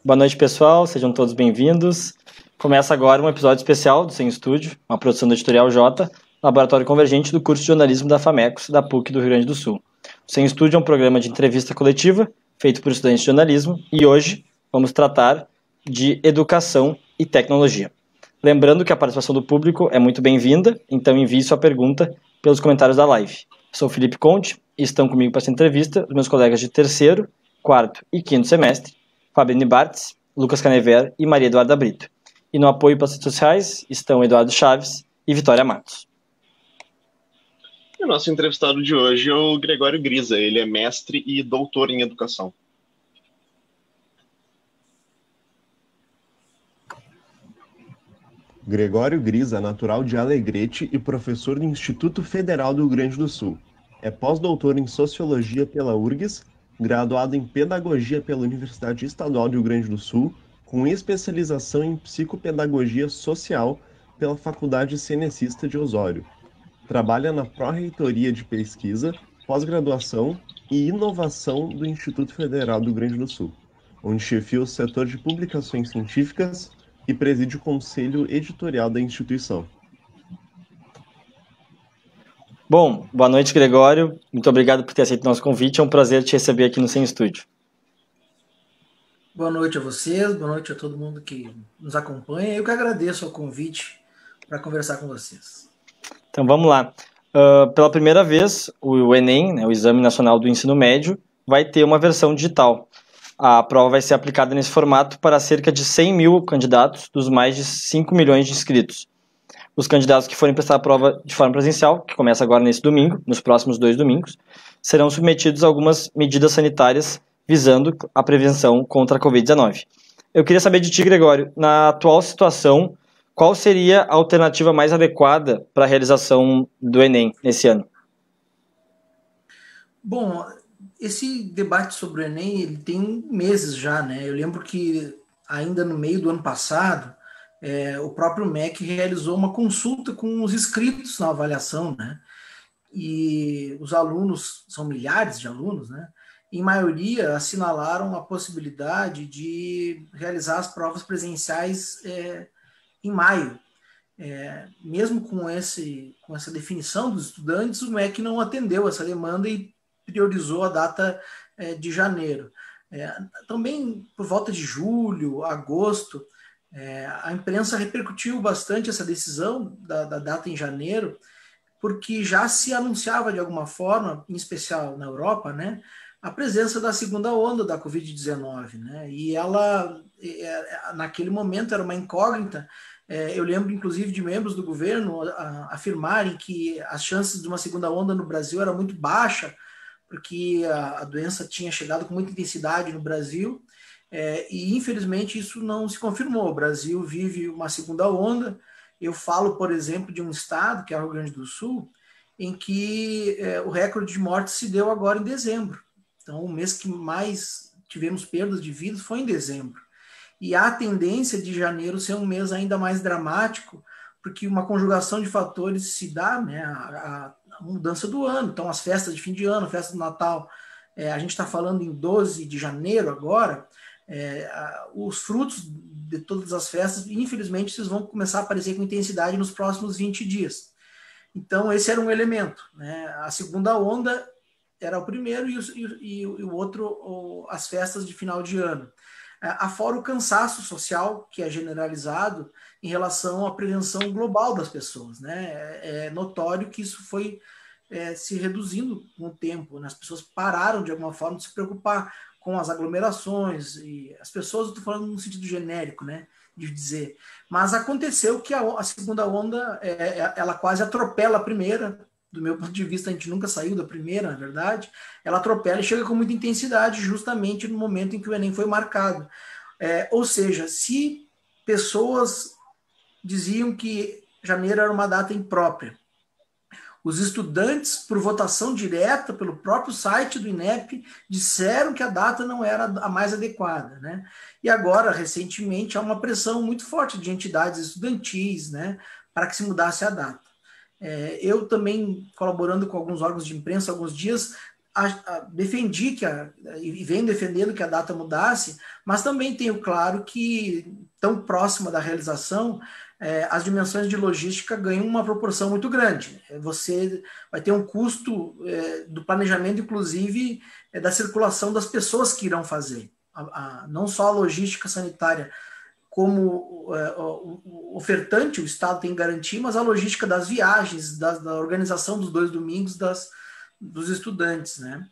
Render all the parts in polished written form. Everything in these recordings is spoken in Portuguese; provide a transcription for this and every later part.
Boa noite, pessoal. Sejam todos bem-vindos. Começa agora um episódio especial do Sem Estúdio, uma produção do Editorial J, laboratório convergente do curso de jornalismo da FAMECOS, da PUC do Rio Grande do Sul. O Sem Estúdio é um programa de entrevista coletiva feito por estudantes de jornalismo e hoje vamos tratar de educação e tecnologia. Lembrando que a participação do público é muito bem-vinda, então envie sua pergunta pelos comentários da live. Sou Felipe Conte e estão comigo para essa entrevista os meus colegas de terceiro, quarto e quinto semestre, Fabiane Bartz, Lucas Canever e Maria Eduarda Brito. E no apoio para as redes sociais estão Eduardo Chaves e Vitória Matos. E o nosso entrevistado de hoje é o Gregório Grisa. Ele é mestre e doutor em educação. Gregório Grisa, natural de Alegrete e professor do Instituto Federal do Rio Grande do Sul. É pós-doutor em Sociologia pela URGS, graduado em Pedagogia pela Universidade Estadual do Rio Grande do Sul, com especialização em Psicopedagogia Social pela Faculdade Cenecista de Osório. Trabalha na Pró-Reitoria de Pesquisa, Pós-Graduação e Inovação do Instituto Federal do Rio Grande do Sul, onde chefia o setor de publicações científicas e preside o conselho editorial da instituição. Bom, boa noite, Gregório. Muito obrigado por ter aceito o nosso convite. É um prazer te receber aqui no Sem Estúdio. Boa noite a vocês, boa noite a todo mundo que nos acompanha. Eu que agradeço o convite para conversar com vocês. Então vamos lá. Pela primeira vez, o Enem, né, o Exame Nacional do Ensino Médio, vai ter uma versão digital. A prova vai ser aplicada nesse formato para cerca de 100 mil candidatos dos mais de 5 milhões de inscritos. Os candidatos que forem prestar a prova de forma presencial, que começa agora nesse domingo, nos próximos 2 domingos, serão submetidos a algumas medidas sanitárias visando a prevenção contra a Covid-19. Eu queria saber de ti, Gregório, na atual situação, qual seria a alternativa mais adequada para a realização do Enem nesse ano? Bom, esse debate sobre o Enem ele tem meses já, né? Eu lembro que ainda no meio do ano passado, o próprio MEC realizou uma consulta com os inscritos na avaliação, né? E os alunos, são milhares de alunos, né? Em maioria assinalaram a possibilidade de realizar as provas presenciais em maio. Mesmo com essa definição dos estudantes, o MEC não atendeu essa demanda e priorizou a data de janeiro. Também por volta de julho, agosto, a imprensa repercutiu bastante essa decisão da data em janeiro, porque já se anunciava de alguma forma, em especial na Europa, né, a presença da segunda onda da Covid-19. Né, e ela, naquele momento, era uma incógnita. Eu lembro, inclusive, de membros do governo afirmarem que as chances de uma segunda onda no Brasil era muito baixa, porque a doença tinha chegado com muita intensidade no Brasil, e infelizmente isso não se confirmou. O Brasil vive uma segunda onda. Eu falo, por exemplo, de um estado, que é o Rio Grande do Sul, em que o recorde de mortes se deu agora em dezembro. Então, o mês que mais tivemos perdas de vidas foi em dezembro. E há a tendência de janeiro ser um mês ainda mais dramático, porque uma conjugação de fatores se dá, né, a mudança do ano. Então, as festas de fim de ano, festa do Natal, a gente está falando em 12 de janeiro agora, os frutos de todas as festas, infelizmente, vocês vão começar a aparecer com intensidade nos próximos 20 dias. Então, esse era um elemento. Né? A segunda onda era o primeiro e o outro, as festas de final de ano. Afora o cansaço social que é generalizado em relação à prevenção global das pessoas. Né? É notório que isso foi se reduzindo com o tempo. Né? As pessoas pararam, de alguma forma, de se preocupar com as aglomerações, e as pessoas, eu estou falando no sentido genérico, né, de dizer. Mas aconteceu que a segunda onda, ela quase atropela a primeira. Do meu ponto de vista, a gente nunca saiu da primeira, na verdade. Ela atropela e chega com muita intensidade justamente no momento em que o Enem foi marcado. Ou seja, se pessoas diziam que janeiro era uma data imprópria, os estudantes, por votação direta pelo próprio site do INEP, disseram que a data não era a mais adequada. Né? E agora, recentemente, há uma pressão muito forte de entidades estudantis, né, para que se mudasse a data. Eu também, colaborando com alguns órgãos de imprensa há alguns dias, defendi e venho defendendo que a data mudasse, mas também tenho claro que, tão próxima da realização, as dimensões de logística ganham uma proporção muito grande. Você vai ter um custo do planejamento, inclusive, da circulação das pessoas que irão fazer. Não só a logística sanitária como o ofertante, o Estado tem que garantir, mas a logística das viagens, da organização dos 2 domingos dos estudantes, né?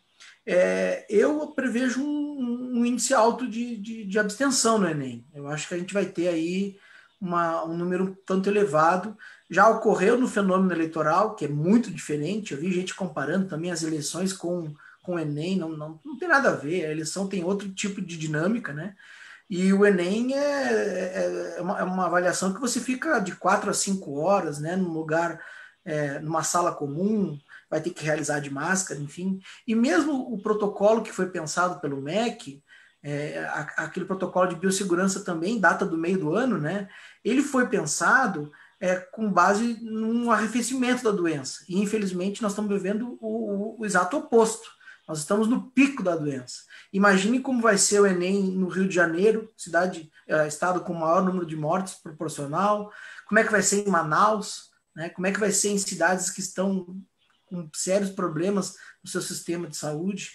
Eu prevejo um índice alto de abstenção no Enem. Eu acho que a gente vai ter aí um número tanto elevado. Já ocorreu no fenômeno eleitoral, que é muito diferente. Eu vi gente comparando também as eleições com o Enem. Não tem nada a ver. A eleição tem outro tipo de dinâmica, né? E o Enem é uma avaliação que você fica de 4 a 5 horas, né, num lugar, numa sala comum, vai ter que realizar de máscara, enfim. E mesmo o protocolo que foi pensado pelo MEC, aquele protocolo de biossegurança também, data do meio do ano, né, ele foi pensado com base num arrefecimento da doença. E, infelizmente, nós estamos vivendo o exato oposto. Nós estamos no pico da doença. Imagine como vai ser o Enem no Rio de Janeiro, estado com o maior número de mortes proporcional, como é que vai ser em Manaus, né? Como é que vai ser em cidades que estão com sérios problemas no seu sistema de saúde,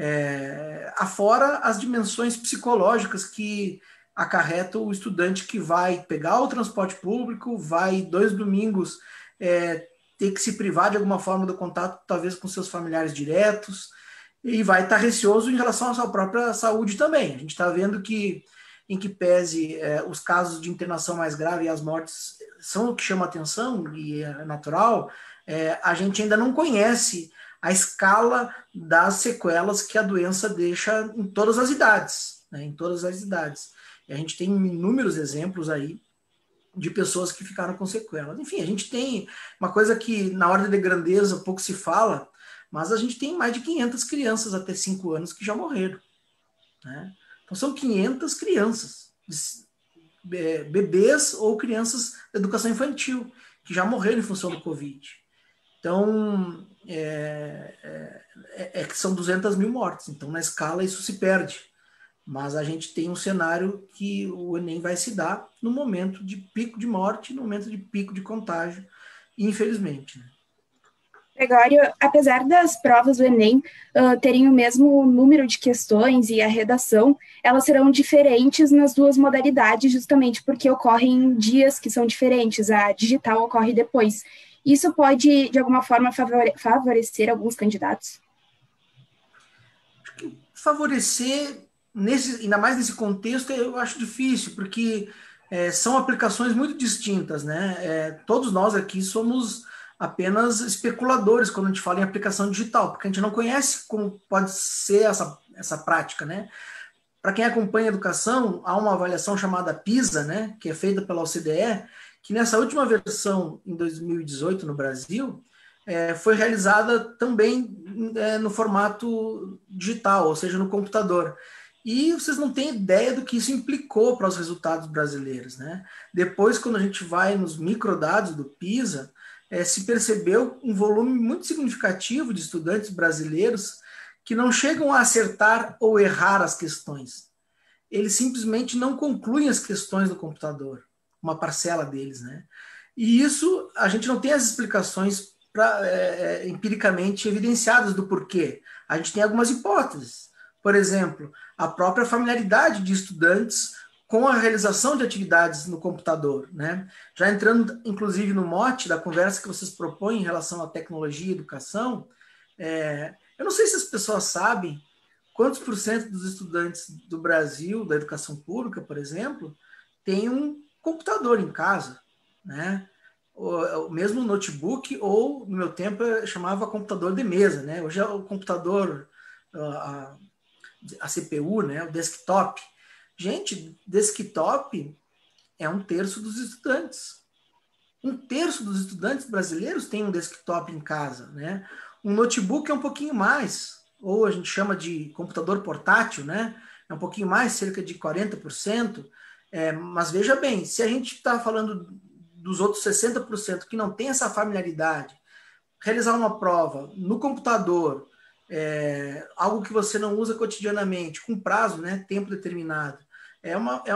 afora as dimensões psicológicas que acarreta o estudante que vai pegar o transporte público, vai 2 domingos ter que se privar de alguma forma do contato, talvez com seus familiares diretos, e vai estar receoso em relação à sua própria saúde também. A gente está vendo que, em que pese os casos de internação mais grave e as mortes são o que chama atenção, e é natural, a gente ainda não conhece a escala das sequelas que a doença deixa em todas as idades, né, em todas as idades. E a gente tem inúmeros exemplos aí de pessoas que ficaram com sequelas. Enfim, a gente tem uma coisa que na ordem de grandeza pouco se fala, mas a gente tem mais de 500 crianças até 5 anos que já morreram, né? Então são 500 crianças, bebês ou crianças de educação infantil, que já morreram em função do Covid. Então, que são 200 mil mortes. Então, na escala, isso se perde. Mas a gente tem um cenário que o Enem vai se dar no momento de pico de morte, no momento de pico de contágio, infelizmente, né? Gregório, apesar das provas do Enem terem o mesmo número de questões e a redação, elas serão diferentes nas 2 modalidades, justamente porque ocorrem em dias que são diferentes, a digital ocorre depois. Isso pode, de alguma forma, favorecer alguns candidatos? Favorecer, ainda mais nesse contexto, eu acho difícil, porque são aplicações muito distintas, né? Todos nós aqui somos apenas especuladores quando a gente fala em aplicação digital, porque a gente não conhece como pode ser essa prática, né? Para quem acompanha a educação, há uma avaliação chamada PISA, né, que é feita pela OCDE, que nessa última versão, em 2018, no Brasil, foi realizada também no formato digital, ou seja, no computador. E vocês não têm ideia do que isso implicou para os resultados brasileiros, né? Depois, quando a gente vai nos microdados do PISA, se percebeu um volume muito significativo de estudantes brasileiros que não chegam a acertar ou errar as questões. Eles simplesmente não concluem as questões do computador, uma parcela deles, né? E isso, a gente não tem as explicações empiricamente evidenciadas do porquê. A gente tem algumas hipóteses. Por exemplo, a própria familiaridade de estudantes com a realização de atividades no computador, né? Já entrando, inclusive, no mote da conversa que vocês propõem em relação à tecnologia e educação, eu não sei se as pessoas sabem quantos % dos estudantes do Brasil, da educação pública, por exemplo, tem um computador em casa, né? O mesmo notebook, ou, no meu tempo, eu chamava computador de mesa, né? Hoje é o computador, a CPU, né? O desktop. Gente, desktop é 1/3 dos estudantes. 1/3 dos estudantes brasileiros tem um desktop em casa, né? Um notebook é um pouquinho mais, ou a gente chama de computador portátil, né? É um pouquinho mais, cerca de 40%. Mas veja bem, se a gente está falando dos outros 60% que não tem essa familiaridade, realizar uma prova no computador, algo que você não usa cotidianamente, com prazo, né, tempo determinado. É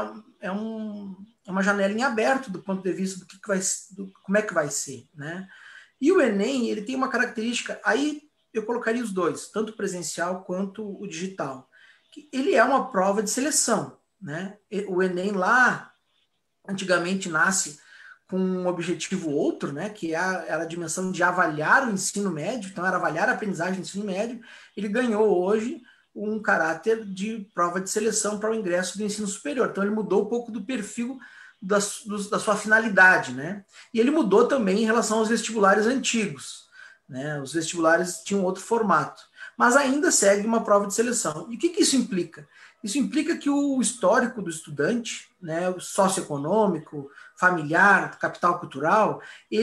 uma janela em aberto do ponto de vista como é que vai ser, né? E o Enem, ele tem uma característica, aí eu colocaria os dois, tanto o presencial quanto o digital. Ele é uma prova de seleção, né? O Enem lá, antigamente, nasce com um objetivo outro, né? Que era a dimensão de avaliar o ensino médio, então era avaliar a aprendizagem do ensino médio. Ele ganhou hoje um caráter de prova de seleção para o ingresso do ensino superior. Então ele mudou um pouco do perfil da sua finalidade, né? E ele mudou também em relação aos vestibulares antigos, né? Os vestibulares tinham outro formato, mas ainda segue uma prova de seleção. E o que isso implica? Isso implica que o histórico do estudante, né, o socioeconômico, familiar, capital cultural,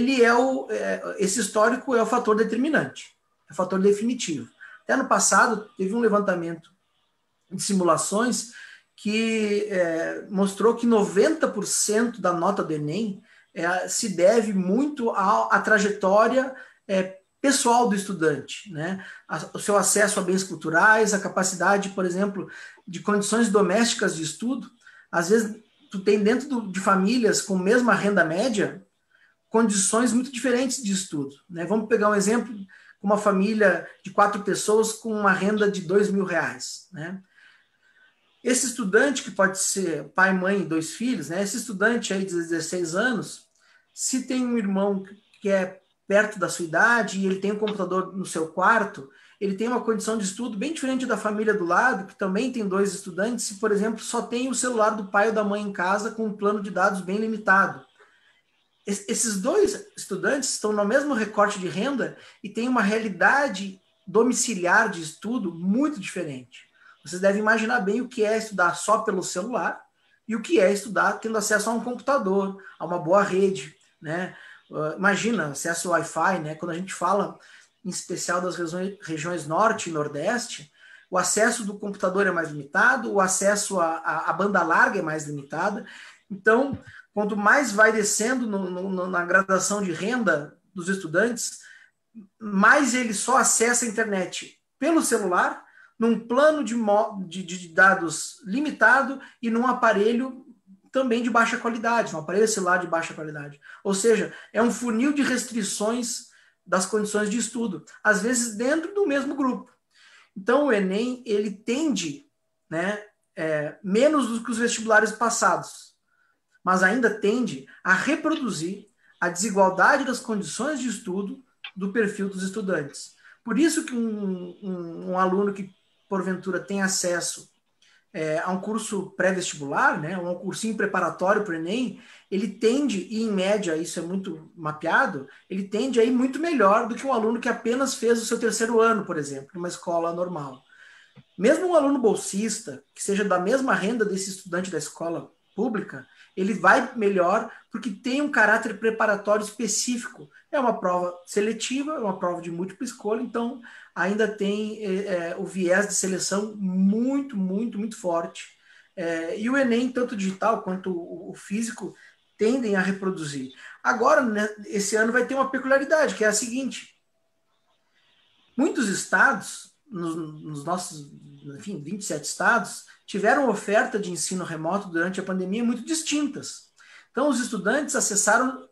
esse histórico é o fator determinante, é o fator definitivo. Até no passado, teve um levantamento de simulações que mostrou que 90% da nota do Enem se deve muito à trajetória pessoal do estudante, né? O seu acesso a bens culturais, a capacidade, por exemplo, de condições domésticas de estudo. Às vezes, tu tem dentro de famílias com mesma renda média, condições muito diferentes de estudo, né? Vamos pegar um exemplo, uma família de 4 pessoas com uma renda de R$2.000, né? Esse estudante, que pode ser pai, mãe e 2 filhos, né? Esse estudante aí de 16 anos, se tem um irmão que é perto da sua idade e ele tem um computador no seu quarto, ele tem uma condição de estudo bem diferente da família do lado, que também tem 2 estudantes, se, por exemplo, só tem o celular do pai ou da mãe em casa com um plano de dados bem limitado. Esses 2 estudantes estão no mesmo recorte de renda e têm uma realidade domiciliar de estudo muito diferente. Vocês devem imaginar bem o que é estudar só pelo celular e o que é estudar tendo acesso a um computador, a uma boa rede, né? Imagina, acesso ao Wi-Fi, né? Quando a gente fala, em especial das regiões norte e nordeste, o acesso do computador é mais limitado, o acesso à banda larga é mais limitado. Então, quanto mais vai descendo na gradação de renda dos estudantes, mais ele só acessa a internet pelo celular, num plano de dados limitado e num aparelho também de baixa qualidade, um aparelho celular de baixa qualidade. Ou seja, é um funil de restrições das condições de estudo, às vezes dentro do mesmo grupo. Então, o Enem, ele tende, né, menos do que os vestibulares passados, mas ainda tende a reproduzir a desigualdade das condições de estudo do perfil dos estudantes. Por isso que um aluno que, porventura, tem acesso a um curso pré-vestibular, né, um cursinho preparatório para o Enem, ele tende, e em média isso é muito mapeado, ele tende a ir muito melhor do que um aluno que apenas fez o seu 3º ano, por exemplo, numa escola normal. Mesmo um aluno bolsista, que seja da mesma renda desse estudante da escola pública, ele vai melhor porque tem um caráter preparatório específico. É uma prova seletiva, é uma prova de múltipla escolha, então ainda tem o viés de seleção muito, muito, muito forte. E o Enem, tanto digital quanto o físico, tendem a reproduzir. Agora, né, esse ano vai ter uma peculiaridade, que é a seguinte: muitos estados, nos nossos, enfim, 27 estados, tiveram oferta de ensino remoto durante a pandemia muito distintas. Então, os estudantes acessaram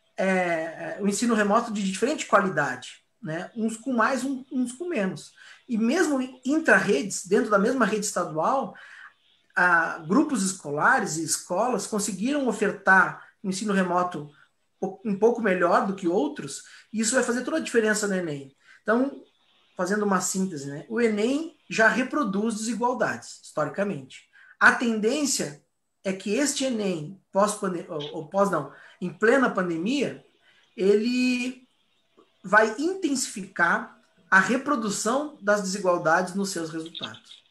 o ensino remoto de diferente qualidade, né? Uns com mais, uns com menos. E mesmo intra-redes, dentro da mesma rede estadual, grupos escolares e escolas conseguiram ofertar ensino remoto um pouco melhor do que outros, e isso vai fazer toda a diferença no Enem. Então, fazendo uma síntese, né? O Enem já reproduz desigualdades, historicamente. A tendência é que este Enem, em plena pandemia, ele vai intensificar a reprodução das desigualdades nos seus resultados.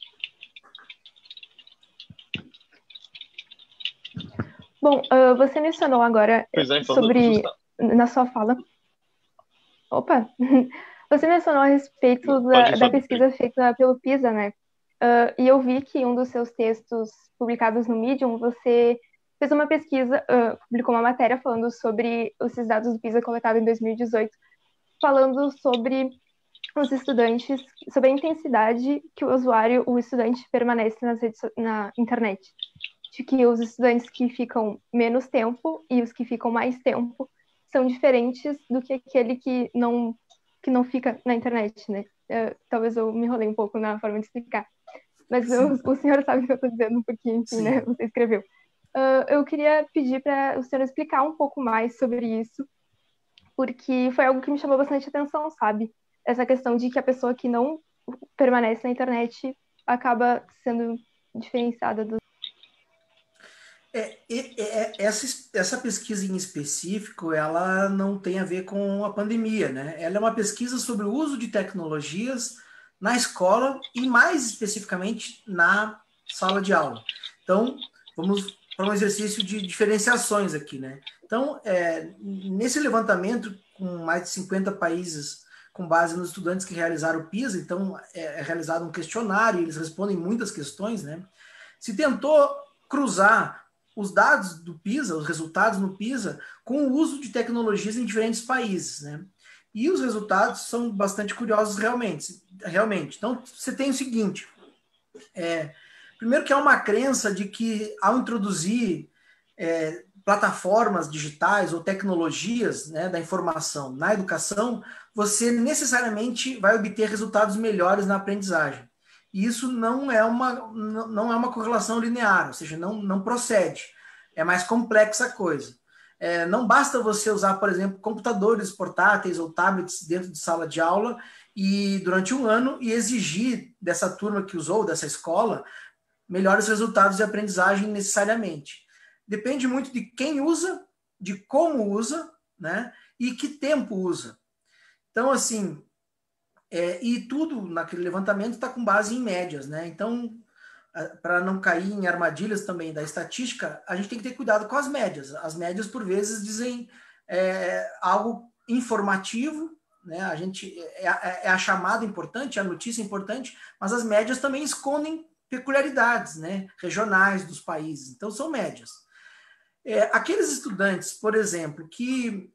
Bom, você mencionou agora sobre, na sua fala... Opa! Você mencionou a respeito da pesquisa feita pelo PISA, né? E eu vi que um dos seus textos publicados no Medium, você fez uma pesquisa, publicou uma matéria falando sobre esses dados do PISA coletados em 2018, falando sobre os estudantes, sobre a intensidade que o estudante permanece na internet. De que os estudantes que ficam menos tempo e os que ficam mais tempo são diferentes do que aquele que não fica na internet, né? Talvez eu me enrolei um pouco na forma de explicar. Mas o senhor sabe o que eu estou dizendo, porque, enfim, né? Você escreveu. Eu queria pedir para o senhor explicar um pouco mais sobre isso, porque foi algo que me chamou bastante atenção, sabe? Essa questão de que a pessoa que não permanece na internet acaba sendo diferenciada do... Essa pesquisa em específico, ela não tem a ver com a pandemia, né? Ela é uma pesquisa sobre o uso de tecnologias na escola e mais especificamente na sala de aula. Então, vamos para um exercício de diferenciações aqui, né? Então, nesse levantamento, com mais de 50 países, com base nos estudantes que realizaram o PISA, então é realizado um questionário, eles respondem muitas questões, né? Se tentou cruzar os dados do PISA, os resultados no PISA, com o uso de tecnologias em diferentes países, né? E os resultados são bastante curiosos realmente. Então, você tem o seguinte, primeiro que há uma crença de que ao introduzir plataformas digitais ou tecnologias, né, da informação na educação, você necessariamente vai obter resultados melhores na aprendizagem. E isso não é uma correlação linear, ou seja, não procede. É mais complexa a coisa. Não basta você usar, por exemplo, computadores portáteis ou tablets dentro de sala de aula e durante um ano e exigir dessa turma que usou, dessa escola, melhores resultados de aprendizagem necessariamente. Depende muito de quem usa, de como usa, né, e que tempo usa. Então, assim, e tudo naquele levantamento está com base em médias, né? Então, para não cair em armadilhas também da estatística, a gente tem que ter cuidado com as médias. As médias, por vezes, dizem algo informativo, né? A gente é a chamada importante, a notícia importante, mas as médias também escondem peculiaridades, né, regionais dos países. Então, são médias. Aqueles estudantes, por exemplo, que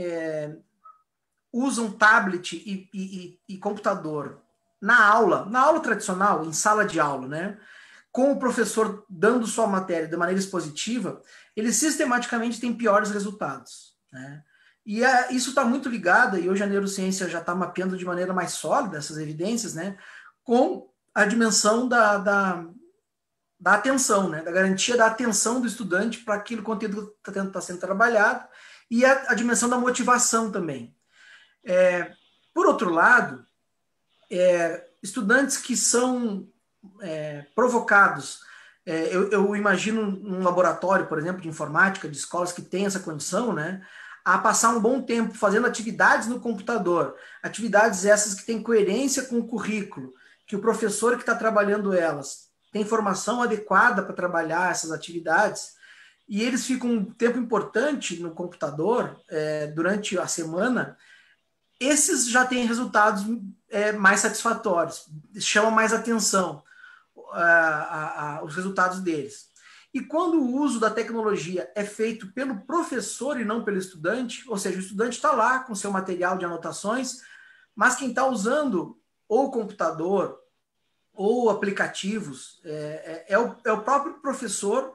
usam tablet e computador na aula tradicional, em sala de aula, né, com o professor dando sua matéria de maneira expositiva, eles sistematicamente têm piores resultados, né? E isso está muito ligado, e hoje a neurociência já está mapeando de maneira mais sólida essas evidências, né, com a dimensão da atenção, né, da garantia da atenção do estudante para aquele conteúdo que está sendo trabalhado, e a dimensão da motivação também. Por outro lado, estudantes que são provocados, eu imagino um laboratório, por exemplo, de informática, de escolas que têm essa condição, né, a passar um bom tempo fazendo atividades no computador, atividades essas que têm coerência com o currículo, que o professor que está trabalhando elas tem formação adequada para trabalhar essas atividades, e eles ficam um tempo importante no computador durante a semana, esses já têm resultados mais satisfatórios, chamam mais atenção os resultados deles. E quando o uso da tecnologia é feito pelo professor e não pelo estudante, ou seja, o estudante está lá com seu material de anotações, mas quem está usando ou o computador ou aplicativos é o próprio professor,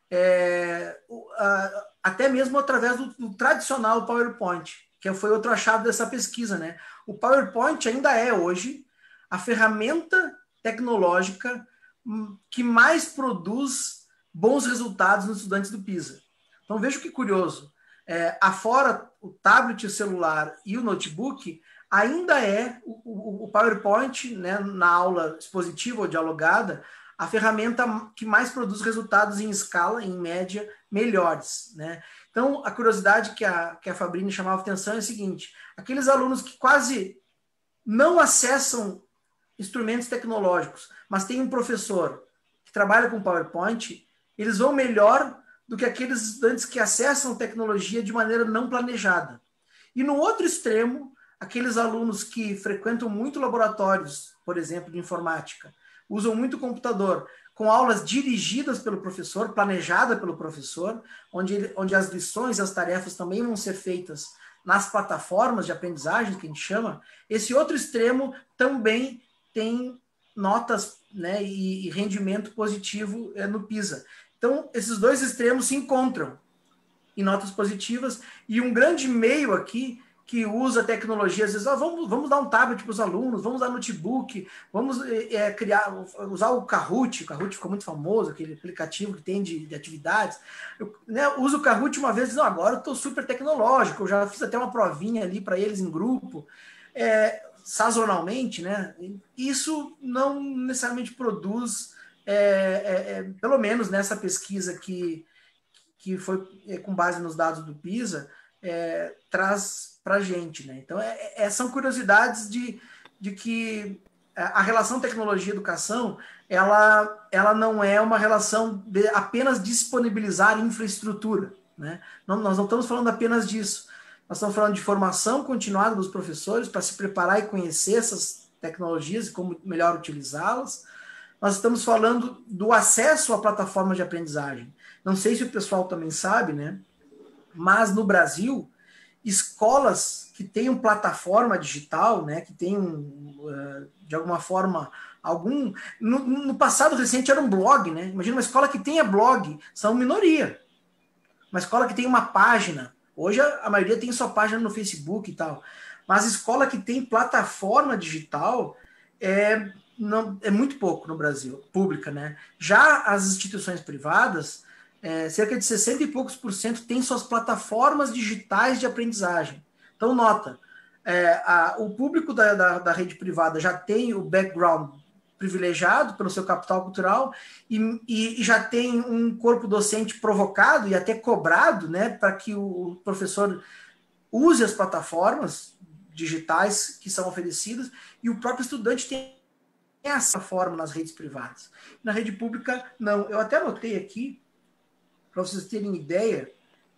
até mesmo através do tradicional PowerPoint, que foi outro achado dessa pesquisa, né? O PowerPoint ainda é hoje a ferramenta tecnológica que mais produz bons resultados nos estudantes do PISA. Então veja que curioso, afora o tablet, o celular e o notebook, ainda é o PowerPoint, né, na aula expositiva ou dialogada, a ferramenta que mais produz resultados em escala, em média, melhores, né? Então, a curiosidade que a Fabrini chamava atenção é a seguinte: aqueles alunos que quase não acessam instrumentos tecnológicos, mas tem um professor que trabalha com PowerPoint, eles vão melhor do que aqueles estudantes que acessam tecnologia de maneira não planejada. E no outro extremo, aqueles alunos que frequentam muito laboratórios, por exemplo, de informática, usam muito computador, com aulas dirigidas pelo professor, planejada pelo professor, onde as lições e as tarefas também vão ser feitas nas plataformas de aprendizagem, que a gente chama, esse outro extremo também tem notas, né, e rendimento positivo no PISA. Então, esses dois extremos se encontram em notas positivas, e um grande meio aqui que usa tecnologia, às vezes, vamos dar um tablet para os alunos, vamos dar notebook, vamos usar o Kahoot. O Kahoot ficou muito famoso, aquele aplicativo que tem de atividades. Eu, né, uso o Kahoot uma vez e diz, agora eu estou super tecnológico, eu já fiz até uma provinha ali para eles em grupo, sazonalmente, né? Isso não necessariamente produz, pelo menos nessa pesquisa que foi com base nos dados do PISA, traz para a gente, né? Então, são curiosidades de que a relação tecnologia e educação, ela não é uma relação de apenas disponibilizar infraestrutura, né? Nós não estamos falando apenas disso. Nós estamos falando de formação continuada dos professores para se preparar e conhecer essas tecnologias e como melhor utilizá-las. Nós estamos falando do acesso à plataforma de aprendizagem. Não sei se o pessoal também sabe, né? Mas no Brasil, escolas que tenham plataforma digital, né, que tenham, de alguma forma, no passado recente era um blog, né? Imagina uma escola que tenha blog, são minoria. Uma escola que tem uma página, hoje a maioria tem sua página no Facebook e tal, mas escola que tem plataforma digital é muito pouco no Brasil, pública, né? Já as instituições privadas, cerca de 60 e poucos % têm suas plataformas digitais de aprendizagem. Então, nota, o público da rede privada já tem o background privilegiado pelo seu capital cultural e já tem um corpo docente provocado e até cobrado, né, para que o professor use as plataformas digitais que são oferecidas, e o próprio estudante tem essa forma nas redes privadas. Na rede pública, não. Eu até anotei aqui, para vocês terem ideia,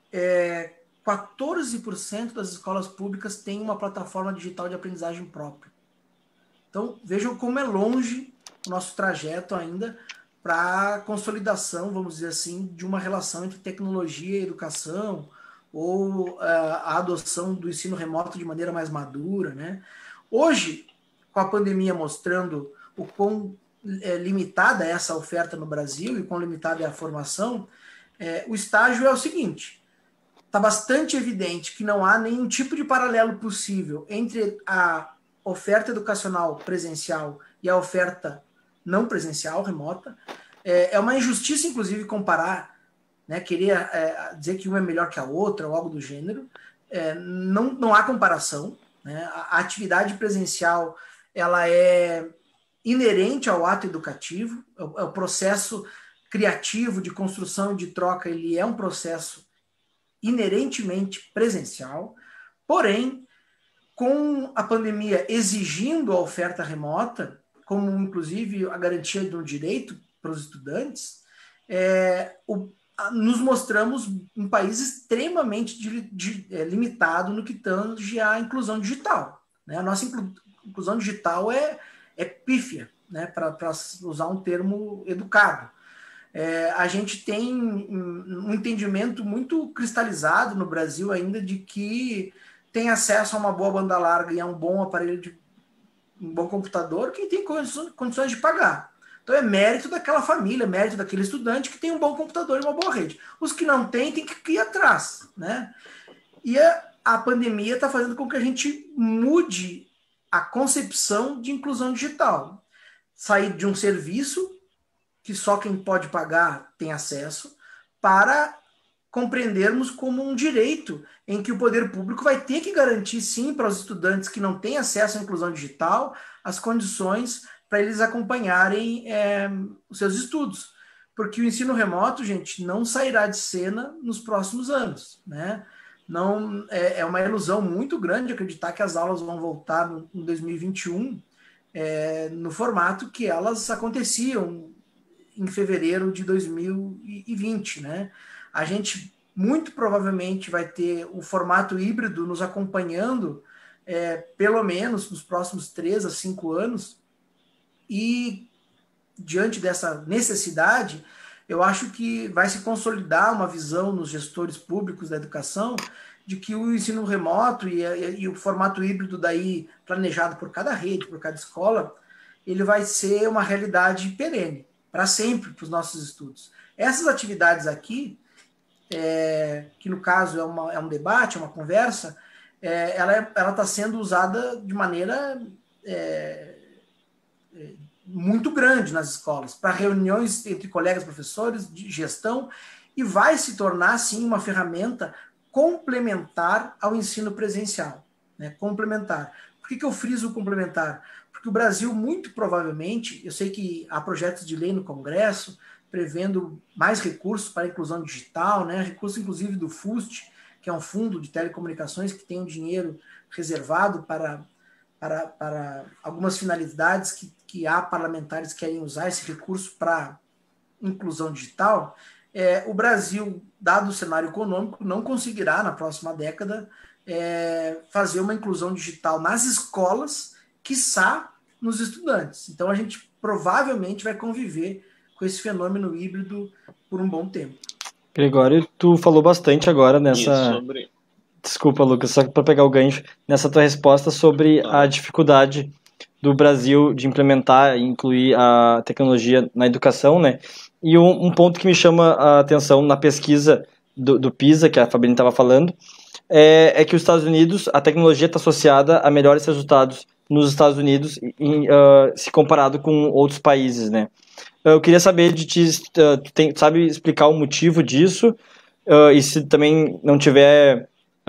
14% das escolas públicas têm uma plataforma digital de aprendizagem própria. Então, vejam como é longe o nosso trajeto ainda para a consolidação, vamos dizer assim, de uma relação entre tecnologia e educação, ou a adoção do ensino remoto de maneira mais madura, né? Hoje, com a pandemia mostrando o quão limitada é essa oferta no Brasil e quão limitada é a formação, o estágio é o seguinte: está bastante evidente que não há nenhum tipo de paralelo possível entre a oferta educacional presencial e a oferta não presencial, remota. É uma injustiça, inclusive, comparar, né, querer dizer que uma é melhor que a outra ou algo do gênero. Não há comparação, né? A atividade presencial, ela é inerente ao ato educativo, o processo criativo de construção e de troca, ele é um processo inerentemente presencial, porém, com a pandemia exigindo a oferta remota, como inclusive a garantia de um direito para os estudantes, nos mostramos um país extremamente limitado no que tange à inclusão digital, né? A nossa inclusão digital é pífia, né? Para usar um termo educado. A gente tem um entendimento muito cristalizado no Brasil ainda de que tem acesso a uma boa banda larga e a um bom aparelho, um bom computador, quem tem condições de pagar. Então é mérito daquela família, mérito daquele estudante que tem um bom computador e uma boa rede. Os que não têm, tem que ir atrás, né? E a pandemia está fazendo com que a gente mude a concepção de inclusão digital. Sair de um serviço que só quem pode pagar tem acesso, para compreendermos como um direito em que o poder público vai ter que garantir, sim, para os estudantes que não têm acesso à inclusão digital, as condições para eles acompanharem os seus estudos. Porque o ensino remoto, gente, não sairá de cena nos próximos anos, né? Não, é uma ilusão muito grande acreditar que as aulas vão voltar em 2021 no formato que elas aconteciam em fevereiro de 2020, né? A gente muito provavelmente vai ter o formato híbrido nos acompanhando pelo menos nos próximos 3 a 5 anos, e diante dessa necessidade, eu acho que vai se consolidar uma visão nos gestores públicos da educação de que o ensino remoto e o formato híbrido daí planejado por cada rede, por cada escola, ele vai ser uma realidade perene, para sempre, para os nossos estudos. Essas atividades aqui, que no caso é um debate, é uma conversa, ela está sendo usada de maneira muito grande nas escolas, para reuniões entre colegas professores, de gestão, e vai se tornar, sim, uma ferramenta complementar ao ensino presencial. Né? Complementar. Por que eu friso complementar? Porque o Brasil, muito provavelmente, eu sei que há projetos de lei no Congresso prevendo mais recursos para a inclusão digital, né? Recurso inclusive do FUST, que é um fundo de telecomunicações que tem um dinheiro reservado para algumas finalidades que há parlamentares que querem usar esse recurso para inclusão digital. O Brasil, dado o cenário econômico, não conseguirá, na próxima década, fazer uma inclusão digital nas escolas, quiçá nos estudantes. Então, a gente provavelmente vai conviver com esse fenômeno híbrido por um bom tempo. Gregório, tu falou bastante agora nessa... Desculpa, Lucas, só para pegar o gancho, nessa tua resposta sobre a dificuldade do Brasil de implementar e incluir a tecnologia na educação, né? E um ponto que me chama a atenção na pesquisa do PISA, que a Fabiana estava falando, é que os Estados Unidos, a tecnologia está associada a melhores resultados nos Estados Unidos, se comparado com outros países, né? Eu queria saber de ti, tu sabe explicar o motivo disso, e se também não tiver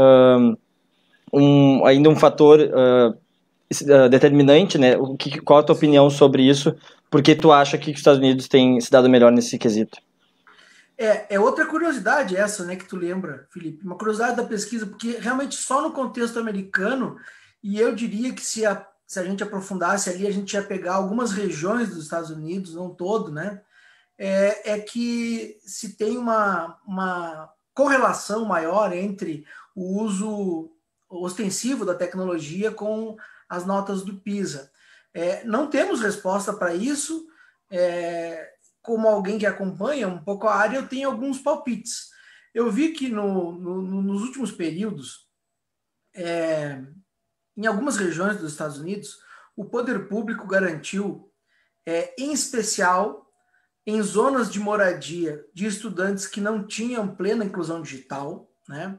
ainda um fator determinante, né? Qual a tua opinião sobre isso? Por que tu acha que os Estados Unidos têm se dado melhor nesse quesito? Outra curiosidade essa, né, que tu lembra, Felipe. Uma curiosidade da pesquisa, porque realmente só no contexto americano, e eu diria que se a gente aprofundasse ali, a gente ia pegar algumas regiões dos Estados Unidos, não todo, né? Que se tem uma correlação maior entre o uso ostensivo da tecnologia com as notas do PISA. Não temos resposta para isso. Como alguém que acompanha um pouco a área, eu tenho alguns palpites. Eu vi que nos últimos períodos, em algumas regiões dos Estados Unidos, o poder público garantiu, em especial, em zonas de moradia de estudantes que não tinham plena inclusão digital, né?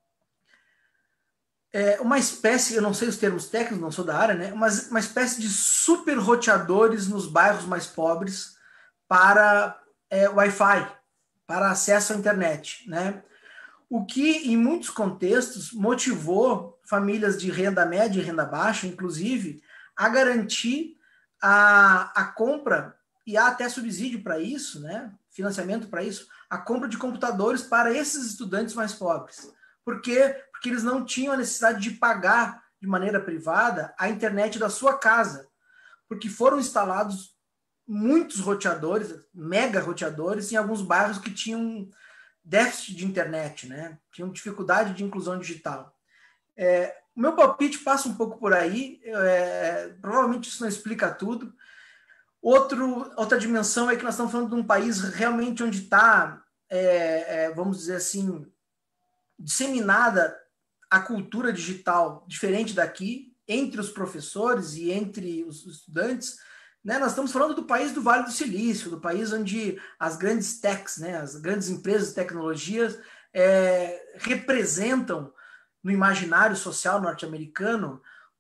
Uma espécie, eu não sei os termos técnicos, não sou da área, né? Mas uma espécie de super roteadores nos bairros mais pobres para Wi-Fi, para acesso à internet, né? O que, em muitos contextos, motivou famílias de renda média e renda baixa, inclusive, a garantir a compra, e há até subsídio para isso, né? Financiamento para isso, a compra de computadores para esses estudantes mais pobres. Por quê? Porque eles não tinham a necessidade de pagar de maneira privada a internet da sua casa, porque foram instalados muitos roteadores, mega roteadores, em alguns bairros que tinham déficit de internet, né? Tinham dificuldade de inclusão digital. O meu palpite passa um pouco por aí, provavelmente isso não explica tudo. Outra dimensão é que nós estamos falando de um país realmente onde está, vamos dizer assim, disseminada a cultura digital diferente daqui, entre os professores e entre os estudantes, né? Nós estamos falando do país do Vale do Silício, do país onde as grandes techs, né, as grandes empresas de tecnologias representam no imaginário social norte-americano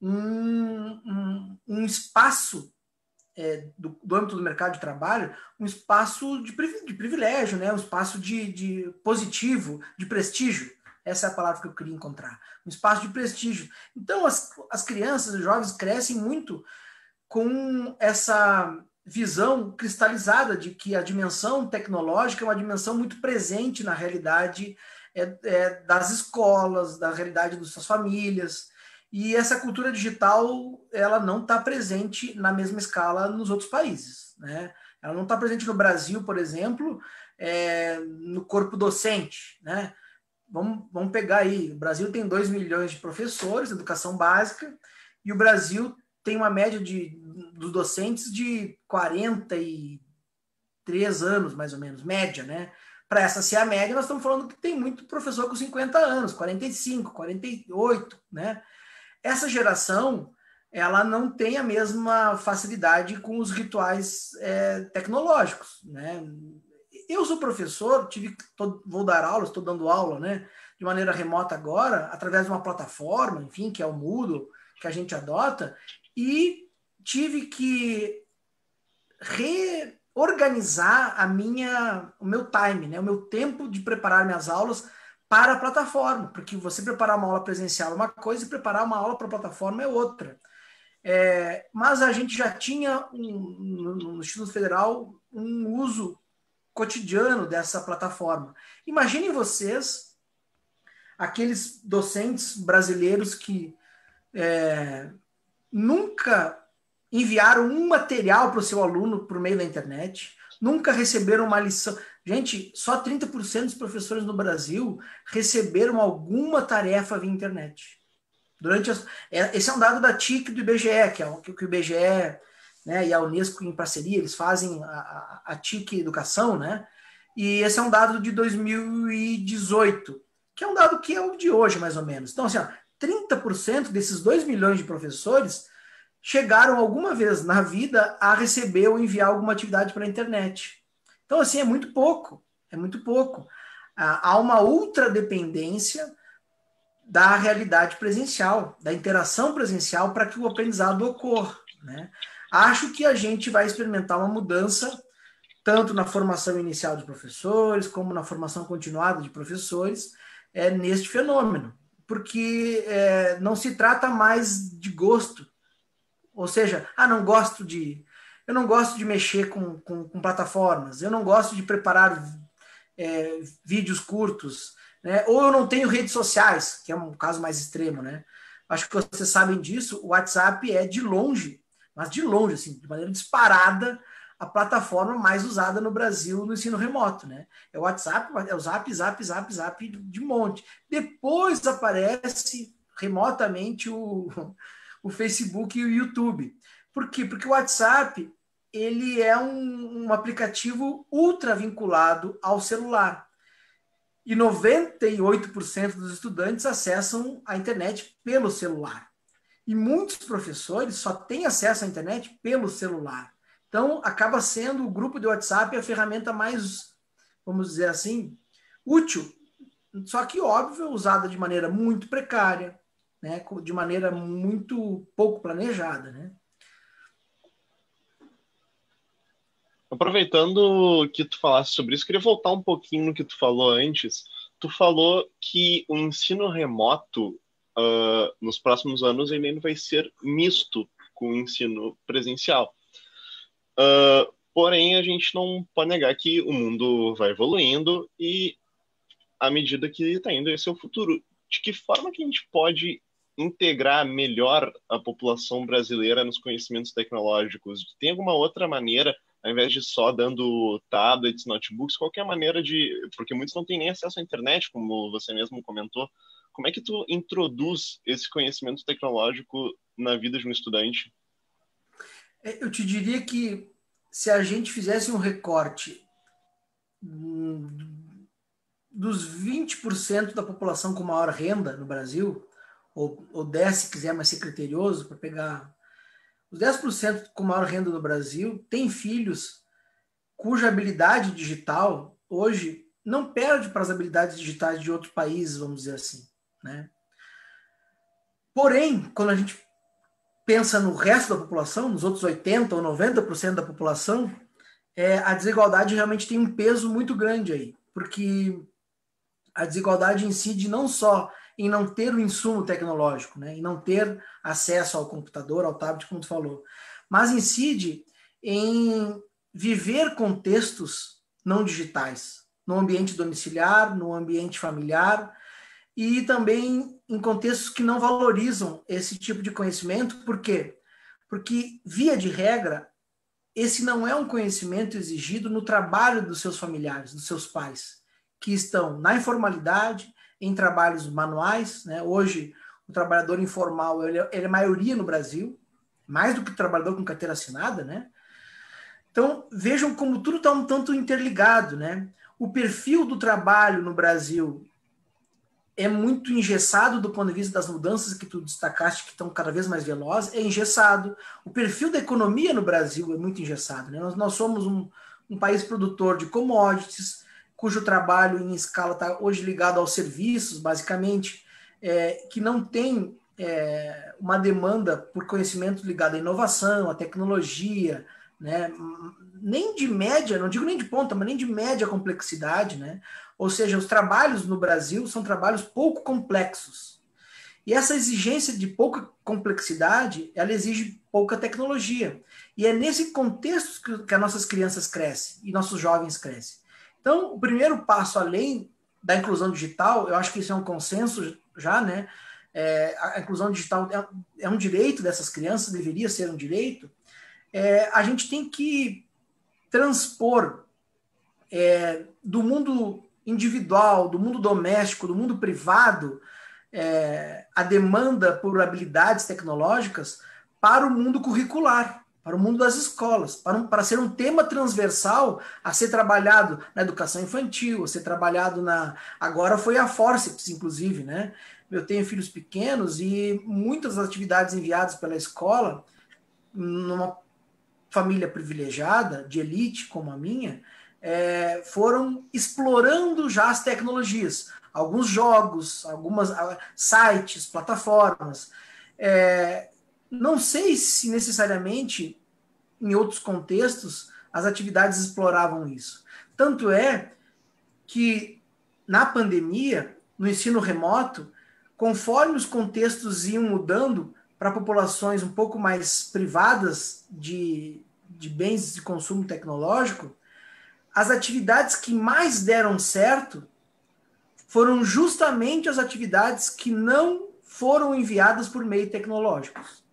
um espaço do âmbito do mercado de trabalho, um espaço de privilégio, né? Um espaço de positivo, de prestígio. Essa é a palavra que eu queria encontrar. Um espaço de prestígio. Então, as crianças e jovens crescem muito com essa visão cristalizada de que a dimensão tecnológica é uma dimensão muito presente na realidade das escolas, da realidade das suas famílias. E essa cultura digital, ela não está presente na mesma escala nos outros países, né? Ela não está presente no Brasil, por exemplo, no corpo docente, né? Vamos pegar aí, o Brasil tem 2 milhões de professores, educação básica, e o Brasil tem uma média dos docentes de 43 anos, mais ou menos, média, né? para essa ser a média, nós estamos falando que tem muito professor com 50 anos, 45, 48, né? Essa geração, ela não tem a mesma facilidade com os rituais tecnológicos, né? Eu sou professor, vou dar aula, estou dando aula, né, de maneira remota agora, através de uma plataforma, enfim, que é o Moodle, que a gente adota, e tive que reorganizar o meu time, né, o meu tempo de preparar minhas aulas para a plataforma, porque você preparar uma aula presencial é uma coisa e preparar uma aula para a plataforma é outra. Mas a gente já tinha, no Instituto Federal, um uso cotidiano dessa plataforma. Imaginem vocês, aqueles docentes brasileiros que nunca enviaram um material para o seu aluno por meio da internet, nunca receberam uma lição. Gente, só 30% dos professores no Brasil receberam alguma tarefa via internet. Esse é um dado da TIC do IBGE, que é o IBGE, né, e a Unesco em parceria, eles fazem a TIC Educação, né? E esse é um dado de 2018, que é um dado que é o de hoje, mais ou menos. Então, assim, 30% desses 2 milhões de professores chegaram alguma vez na vida a receber ou enviar alguma atividade para a internet. Então, assim, é muito pouco, é muito pouco. Há uma ultradependência da realidade presencial, da interação presencial para que o aprendizado ocorra, né? Acho que a gente vai experimentar uma mudança tanto na formação inicial de professores, como na formação continuada de professores, neste fenômeno. Porque não se trata mais de gosto. Ou seja, eu não gosto de mexer com plataformas, eu não gosto de preparar vídeos curtos, né? Ou eu não tenho redes sociais, que é um caso mais extremo, né? Acho que vocês sabem disso, o WhatsApp é de longe, mas de longe, assim, de maneira disparada, a plataforma mais usada no Brasil no ensino remoto, né? É o WhatsApp, é o Zap de monte. Depois aparece remotamente o Facebook e o YouTube. Por quê? Porque o WhatsApp, ele é um aplicativo ultra vinculado ao celular. E 98% dos estudantes acessam a internet pelo celular. E muitos professores só têm acesso à internet pelo celular. Então, acaba sendo o grupo de WhatsApp a ferramenta mais, vamos dizer assim, útil. Só que, óbvio, usada de maneira muito precária, né? De maneira muito pouco planejada, né? Aproveitando que tu falasse sobre isso, queria voltar um pouquinho no que tu falou antes. Tu falou que o ensino remoto, nos próximos anos, ele ainda vai ser misto com o ensino presencial. Porém, a gente não pode negar que o mundo vai evoluindo e, à medida que está indo, esse é o futuro. De que forma que a gente pode integrar melhor a população brasileira nos conhecimentos tecnológicos? Tem alguma outra maneira, ao invés de só dando tablets, notebooks, qualquer maneira porque muitos não têm nem acesso à internet, como você mesmo comentou. Como é que tu introduz esse conhecimento tecnológico na vida de um estudante? Eu te diria que se a gente fizesse um recorte dos 20% da população com maior renda no Brasil, ou 10%, se quiser, mas ser criterioso, para pegar os 10% com maior renda no Brasil, tem filhos cuja habilidade digital hoje não perde para as habilidades digitais de outros países, vamos dizer assim, né? Porém, quando a gente pensa no resto da população, nos outros 80% ou 90% da população, a desigualdade realmente tem um peso muito grande aí, porque a desigualdade incide não só em não ter o insumo tecnológico, né, em não ter acesso ao computador, ao tablet, como tu falou, mas incide em viver contextos não digitais, no ambiente domiciliar, no ambiente familiar, e também em contextos que não valorizam esse tipo de conhecimento. Por quê? Porque, via de regra, esse não é um conhecimento exigido no trabalho dos seus familiares, dos seus pais, que estão na informalidade, em trabalhos manuais, né? Hoje, o trabalhador informal ele é maioria no Brasil, mais do que o trabalhador com carteira assinada, né? Então, vejam como tudo está um tanto interligado, né? O perfil do trabalho no Brasil é muito engessado do ponto de vista das mudanças que tu destacaste, que estão cada vez mais velozes, é engessado. O perfil da economia no Brasil é muito engessado, né? Nós somos um país produtor de commodities, cujo trabalho em escala está hoje ligado aos serviços, basicamente, que não tem uma demanda por conhecimento ligado à inovação, à tecnologia, né? Nem de média, não digo nem de ponta, mas nem de média complexidade, né? Ou seja, os trabalhos no Brasil são trabalhos pouco complexos. E essa exigência de pouca complexidade, ela exige pouca tecnologia. E é nesse contexto que as nossas crianças crescem e nossos jovens crescem. Então, o primeiro passo, além da inclusão digital, eu acho que isso é um consenso já, né? A inclusão digital é um direito dessas crianças, deveria ser um direito. A gente tem que transpor do mundo individual, do mundo doméstico, do mundo privado, a demanda por habilidades tecnológicas para o mundo curricular, para o mundo das escolas, para ser um tema transversal a ser trabalhado na educação infantil, a ser trabalhado agora foi a Forceps, inclusive, né? Eu tenho filhos pequenos e muitas das atividades enviadas pela escola, numa família privilegiada, de elite como a minha, foram explorando já as tecnologias, alguns jogos, algumas sites, plataformas. Não sei se necessariamente em outros contextos as atividades exploravam isso. Tanto é que na pandemia, no ensino remoto, conforme os contextos iam mudando para populações um pouco mais privadas de bens de consumo tecnológico, as atividades que mais deram certo foram justamente as atividades que não foram enviadas por meio tecnológicos.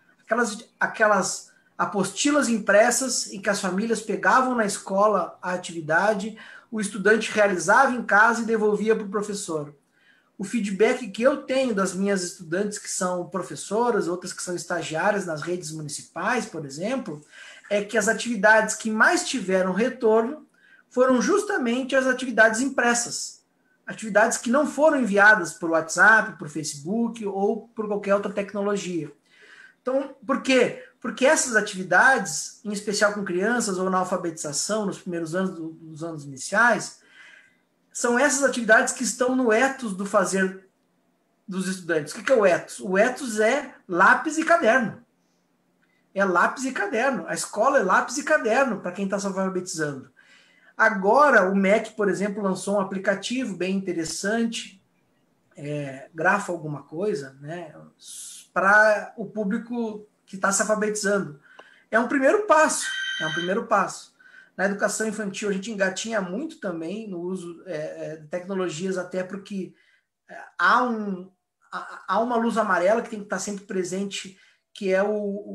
Aquelas apostilas impressas em que as famílias pegavam na escola a atividade, o estudante realizava em casa e devolvia para o professor. O feedback que eu tenho das minhas estudantes que são professoras, outras que são estagiárias nas redes municipais, por exemplo, é que as atividades que mais tiveram retorno foram justamente as atividades impressas. Atividades que não foram enviadas por WhatsApp, por Facebook ou por qualquer outra tecnologia. Então, por quê? Porque essas atividades, em especial com crianças ou na alfabetização, nos primeiros anos dos anos iniciais, são essas atividades que estão no ethos do fazer dos estudantes. O que é o ethos? O ethos é lápis e caderno. É lápis e caderno. A escola é lápis e caderno para quem está se alfabetizando. Agora, o MEC, por exemplo, lançou um aplicativo bem interessante, Grafa alguma coisa, né, para o público que está se alfabetizando. É um primeiro passo. Na educação infantil, a gente engatinha muito também no uso de tecnologias, até porque há uma luz amarela que tem que estar sempre presente, que é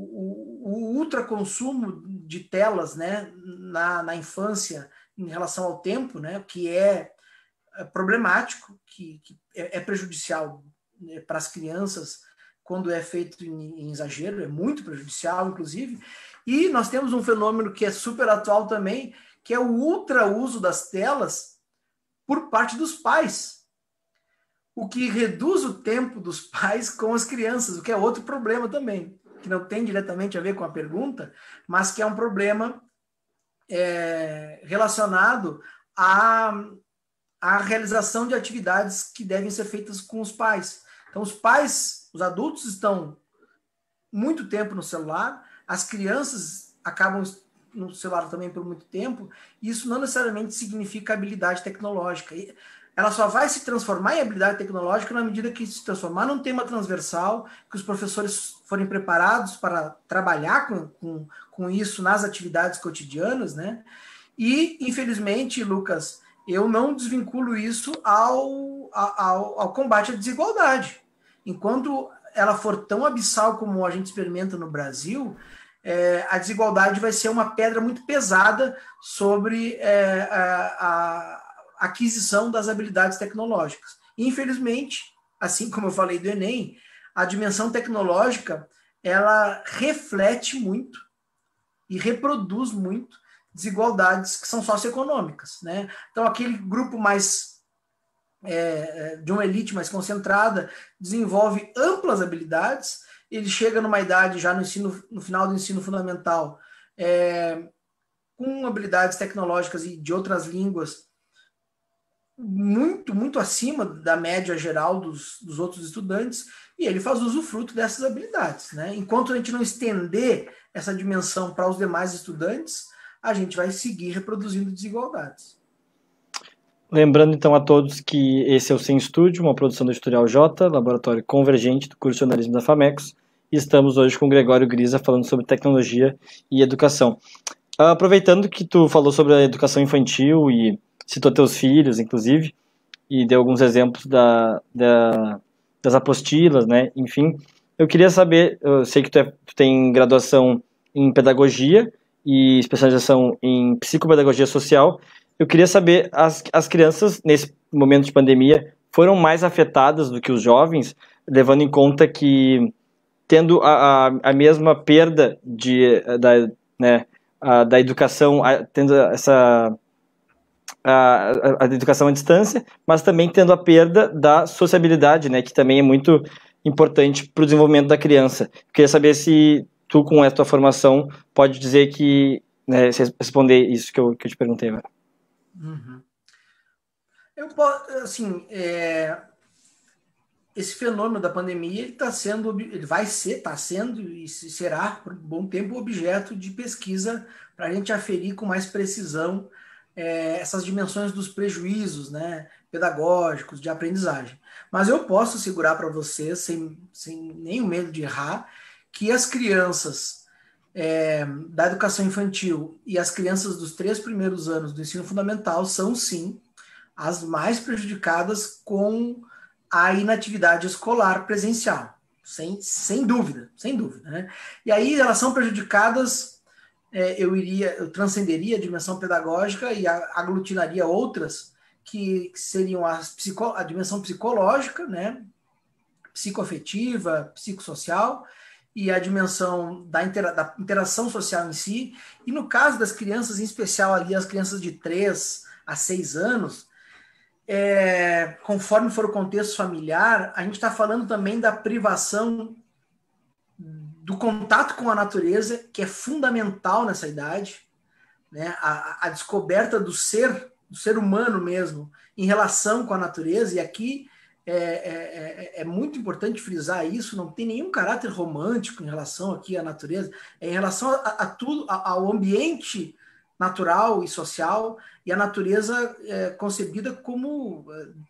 o ultraconsumo de telas, né, na infância em relação ao tempo, né, que é problemático, que é prejudicial, né, para as crianças quando é feito em exagero, é muito prejudicial, inclusive. E nós temos um fenômeno que é super atual também, que é o ultra uso das telas por parte dos pais, o que reduz o tempo dos pais com as crianças, o que é outro problema também, que não tem diretamente a ver com a pergunta, mas que é um problema relacionado à realização de atividades que devem ser feitas com os pais. Então, os adultos estão muito tempo no celular, as crianças acabam no celular também por muito tempo, e isso não necessariamente significa habilidade tecnológica. Ela só vai se transformar em habilidade tecnológica na medida que se transformar num tema transversal, que os professores forem preparados para trabalhar com isso nas atividades cotidianas, né? E, infelizmente, Lucas, eu não desvinculo isso ao combate à desigualdade. Enquanto ela for tão abissal como a gente experimenta no Brasil, a desigualdade vai ser uma pedra muito pesada sobre a aquisição das habilidades tecnológicas. Infelizmente, assim como eu falei do Enem, a dimensão tecnológica ela reflete muito e reproduz muito desigualdades que são socioeconômicas, né? Então, aquele grupo mais de uma elite mais concentrada desenvolve amplas habilidades, ele chega numa idade já no final do ensino fundamental com habilidades tecnológicas e de outras línguas muito, muito acima da média geral dos outros estudantes, e ele faz usufruto dessas habilidades, né? Enquanto a gente não estender essa dimensão para os demais estudantes, a gente vai seguir reproduzindo desigualdades. Lembrando então a todos que esse é o Sem Estúdio, uma produção do Editorial J, laboratório convergente do curso de jornalismo da FAMECOS, e estamos hoje com o Gregório Grisa falando sobre tecnologia e educação. Aproveitando que tu falou sobre a educação infantil e citou teus filhos, inclusive, e deu alguns exemplos das apostilas, né? Enfim, eu queria saber, eu sei que tu tem graduação em pedagogia e especialização em psicopedagogia social. Eu queria saber, as crianças, nesse momento de pandemia, foram mais afetadas do que os jovens, levando em conta que, tendo a mesma perda da educação, tendo a educação à distância, mas também tendo a perda da sociabilidade, né, que também é muito importante para o desenvolvimento da criança. Eu queria saber se tu, com a tua formação, pode dizer que, né, responder isso que eu te perguntei agora. Uhum. Esse fenômeno da pandemia está sendo e será por um bom tempo objeto de pesquisa para a gente aferir com mais precisão essas dimensões dos prejuízos, né, pedagógicos, de aprendizagem. Mas eu posso assegurar para vocês, sem nenhum medo de errar, que as crianças da educação infantil e as crianças dos 3 primeiros anos do ensino fundamental são, sim, as mais prejudicadas com a inatividade escolar presencial, sem dúvida, né? E aí elas são prejudicadas, eu transcenderia a dimensão pedagógica e aglutinaria outras que seriam a dimensão psicológica, né? Psicoafetiva, psicossocial, e a dimensão da interação social em si. E no caso das crianças, em especial ali as crianças de 3 a 6 anos, conforme for o contexto familiar, a gente está falando também da privação do contato com a natureza, que é fundamental nessa idade, né? A descoberta do ser humano mesmo, em relação com a natureza, e aqui é muito importante frisar isso, não tem nenhum caráter romântico em relação aqui à natureza, em relação a tudo, ao ambiente natural e social, e a natureza concebida como,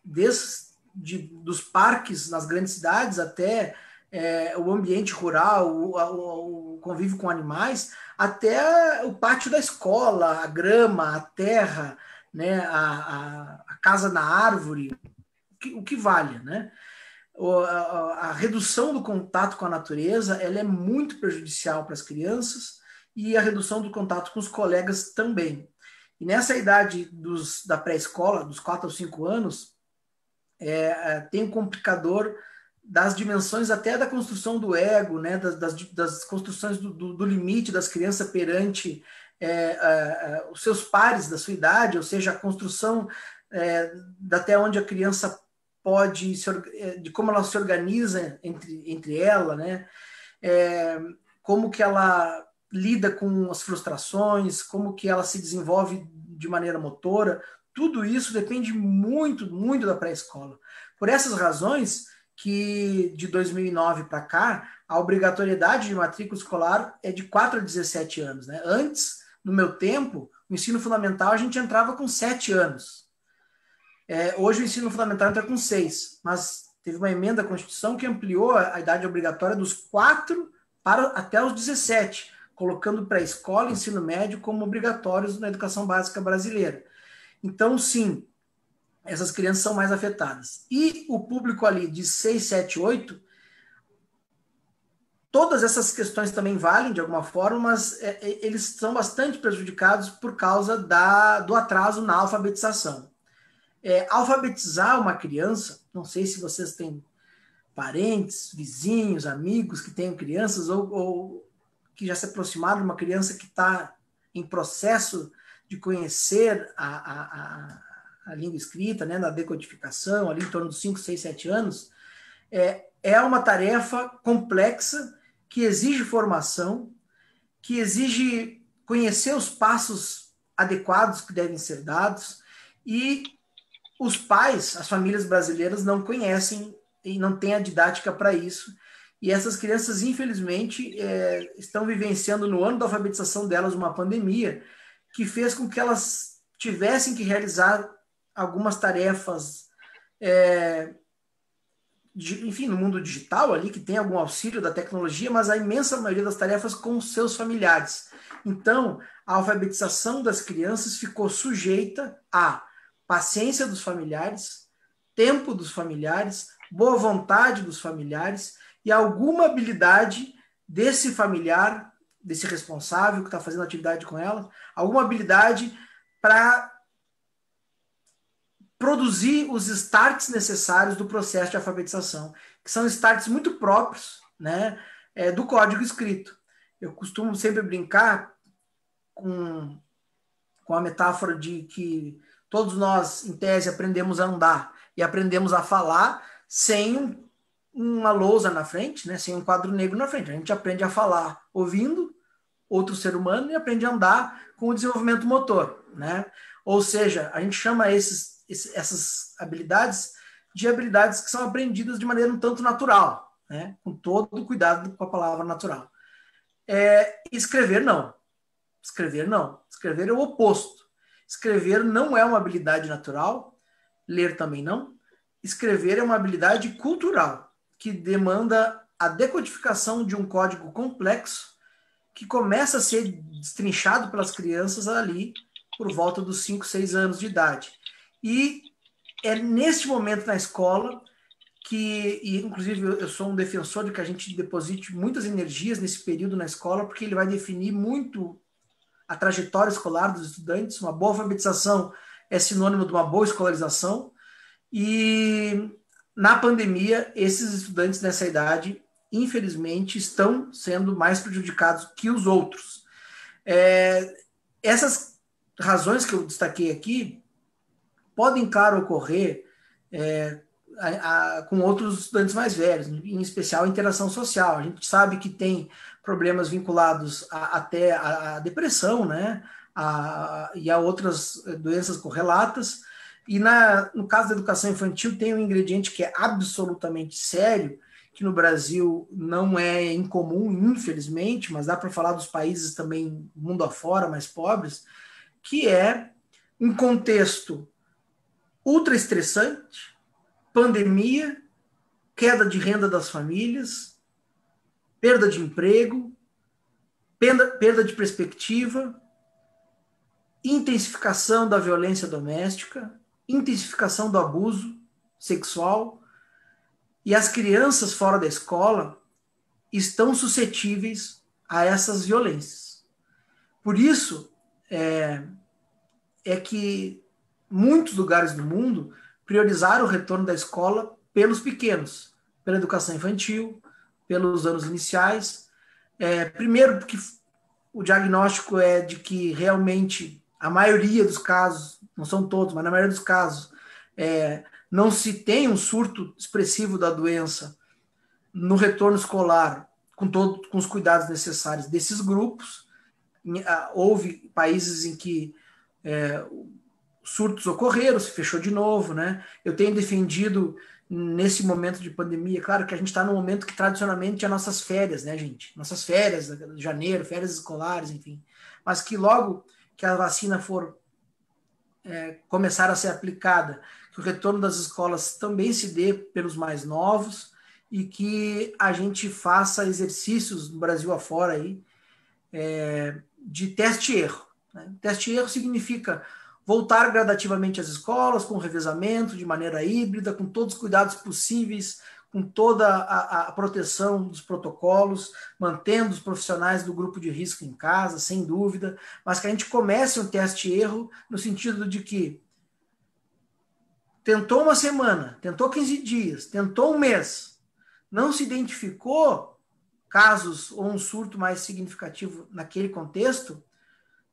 dos parques nas grandes cidades até o ambiente rural, o convívio com animais, até o pátio da escola, a grama, a terra, né, a casa na árvore, o que vale, né? A redução do contato com a natureza, ela é muito prejudicial para as crianças, e a redução do contato com os colegas também. E nessa idade da pré-escola, dos 4 aos 5 anos, tem um complicador das dimensões até da construção do ego, né? das construções do limite das crianças perante os seus pares da sua idade, ou seja, a construção até onde a criança pode, de como ela se organiza entre ela, né? Como que ela lida com as frustrações, como que ela se desenvolve de maneira motora. Tudo isso depende muito, muito da pré-escola. Por essas razões que de 2009 para cá, a obrigatoriedade de matrícula escolar é de 4 a 17 anos, né? Antes, no meu tempo, o ensino fundamental a gente entrava com 7 anos. Hoje o ensino fundamental entra com 6, mas teve uma emenda à Constituição que ampliou a idade obrigatória dos 4 até os 17, colocando pré-escola e ensino médio como obrigatórios na educação básica brasileira. Então, sim, essas crianças são mais afetadas. E o público ali de 6, 7, 8, todas essas questões também valem de alguma forma, mas eles são bastante prejudicados por causa do atraso na alfabetização. Alfabetizar uma criança, não sei se vocês têm parentes, vizinhos, amigos que tenham crianças ou que já se aproximaram de uma criança que está em processo de conhecer a língua escrita, né, na decodificação, ali em torno dos 5, 6, 7 anos, é uma tarefa complexa que exige formação, que exige conhecer os passos adequados que devem ser dados, e os pais, as famílias brasileiras não conhecem e não têm a didática para isso. E essas crianças, infelizmente, estão vivenciando no ano da alfabetização delas uma pandemia que fez com que elas tivessem que realizar algumas tarefas, enfim, no mundo digital ali, que tem algum auxílio da tecnologia, mas a imensa maioria das tarefas com seus familiares. Então, a alfabetização das crianças ficou sujeita à paciência dos familiares, tempo dos familiares, boa vontade dos familiares e alguma habilidade desse familiar, desse responsável que está fazendo atividade com ela, alguma habilidade para produzir os starts necessários do processo de alfabetização, que são starts muito próprios, né, do código escrito. Eu costumo sempre brincar com a metáfora de que todos nós, em tese, aprendemos a andar e aprendemos a falar sem uma lousa na frente, né, sem um quadro negro na frente. A gente aprende a falar ouvindo outro ser humano e aprende a andar com o desenvolvimento motor, né? Ou seja, a gente chama essas habilidades de habilidades que são aprendidas de maneira um tanto natural, né? Com todo o cuidado com a palavra natural. Escrever não. Escrever não. Escrever é o oposto. Escrever não é uma habilidade natural, ler também não. Escrever é uma habilidade cultural, que demanda a decodificação de um código complexo que começa a ser destrinchado pelas crianças ali por volta dos 5, 6 anos de idade. E é neste momento na escola e inclusive eu sou um defensor de que a gente deposite muitas energias nesse período na escola, porque ele vai definir muito a trajetória escolar dos estudantes. Uma boa alfabetização é sinônimo de uma boa escolarização. E na pandemia, esses estudantes nessa idade, infelizmente, estão sendo mais prejudicados que os outros. Essas razões que eu destaquei aqui podem, claro, ocorrer com outros estudantes mais velhos, em especial a interação social. A gente sabe que tem problemas vinculados até à depressão, né? E a outras doenças correlatas. E no caso da educação infantil tem um ingrediente que é absolutamente sério, que no Brasil não é incomum, infelizmente, mas dá para falar dos países também, mundo afora, mais pobres, que é um contexto ultra estressante, pandemia, queda de renda das famílias, perda de emprego, perda de perspectiva, intensificação da violência doméstica, intensificação do abuso sexual, e as crianças fora da escola estão suscetíveis a essas violências. Por isso é que muitos lugares do mundo priorizaram o retorno da escola pelos pequenos, pela educação infantil, pelos anos iniciais. Primeiro, porque o diagnóstico é de que realmente a maioria dos casos, não são todos, mas na maioria dos casos, não se tem um surto expressivo da doença no retorno escolar com os cuidados necessários desses grupos. Houve países em que surtos ocorreram, se fechou de novo, né? Eu tenho defendido nesse momento de pandemia, claro que a gente está num momento que tradicionalmente é nossas férias, né, gente? Nossas férias de janeiro, férias escolares, enfim. Mas que logo que a vacina for começar a ser aplicada, que o retorno das escolas também se dê pelos mais novos e que a gente faça exercícios no Brasil afora aí, de teste e erro. Né? Teste e erro significa voltar gradativamente às escolas, com revezamento, de maneira híbrida, com todos os cuidados possíveis, com toda a proteção dos protocolos, mantendo os profissionais do grupo de risco em casa, sem dúvida, mas que a gente comece um teste e erro no sentido de que tentou uma semana, tentou 15 dias, tentou um mês, não se identificou casos ou um surto mais significativo naquele contexto,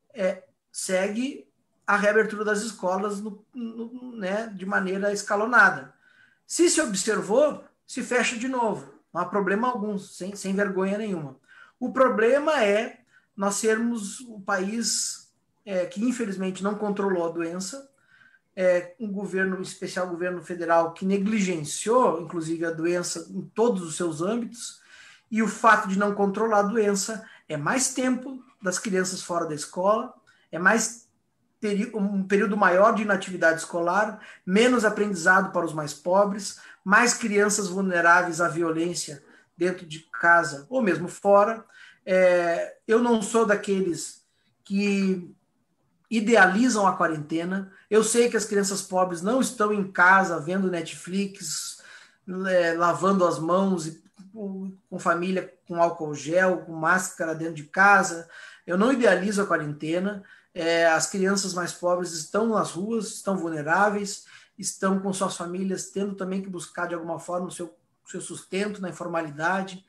segue a reabertura das escolas né, de maneira escalonada. Se observou, se fecha de novo. Não há problema algum, sem vergonha nenhuma. O problema é nós sermos o país que, infelizmente, não controlou a doença, um governo, em especial o governo federal, que negligenciou, inclusive, a doença em todos os seus âmbitos, e o fato de não controlar a doença é mais tempo das crianças fora da escola, é um período maior de inatividade escolar, menos aprendizado para os mais pobres, mais crianças vulneráveis à violência dentro de casa ou mesmo fora. Eu não sou daqueles que idealizam a quarentena. Eu sei que as crianças pobres não estão em casa vendo Netflix, lavando as mãos com família, com álcool gel, com máscara dentro de casa. Eu não idealizo a quarentena. As crianças mais pobres estão nas ruas, estão vulneráveis, estão com suas famílias tendo também que buscar de alguma forma o seu sustento na informalidade.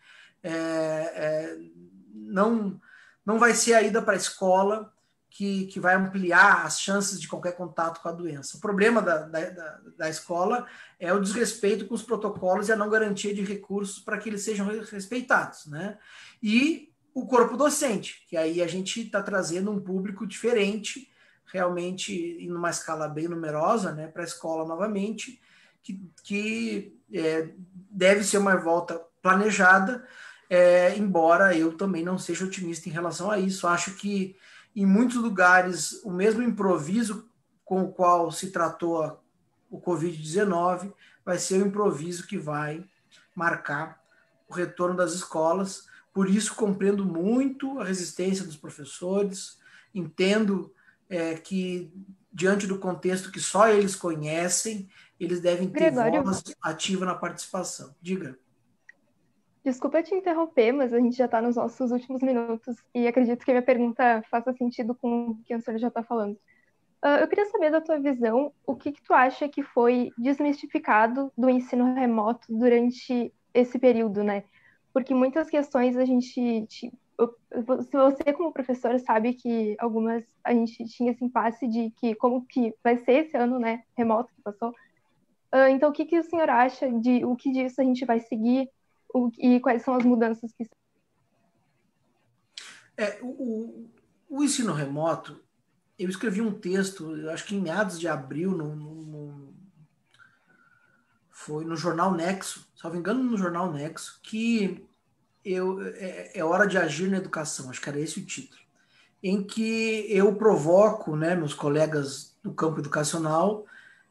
Não vai ser a ida para a escola que vai ampliar as chances de qualquer contato com a doença. O problema da escola é o desrespeito com os protocolos e a não garantia de recursos para que eles sejam respeitados, né? E o corpo docente, que aí a gente está trazendo um público diferente, realmente em uma escala bem numerosa, né, para a escola novamente, que deve ser uma volta planejada, embora eu também não seja otimista em relação a isso. Acho que em muitos lugares o mesmo improviso com o qual se tratou o Covid-19 vai ser o improviso que vai marcar o retorno das escolas. Por isso, compreendo muito a resistência dos professores, entendo que, diante do contexto que só eles conhecem, eles devem ter voz ativa na participação. Diga. Desculpa te interromper, mas a gente já está nos nossos últimos minutos e acredito que a minha pergunta faça sentido com o que a senhora já está falando. Eu queria saber da tua visão, o que tu acha que foi desmistificado do ensino remoto durante esse período, né? Porque muitas questões a gente... Se você, como professor, sabe que algumas a gente tinha esse impasse de que como que vai ser esse ano, né, remoto que passou. Então, o que o senhor acha de o que disso a gente vai seguir e quais são as mudanças que... O ensino remoto, eu escrevi um texto, acho que em meados de abril, foi no Jornal Nexo, se não me engano, no Jornal Nexo, que é hora de agir na educação, acho que era esse o título, em que eu provoco, né, meus colegas do campo educacional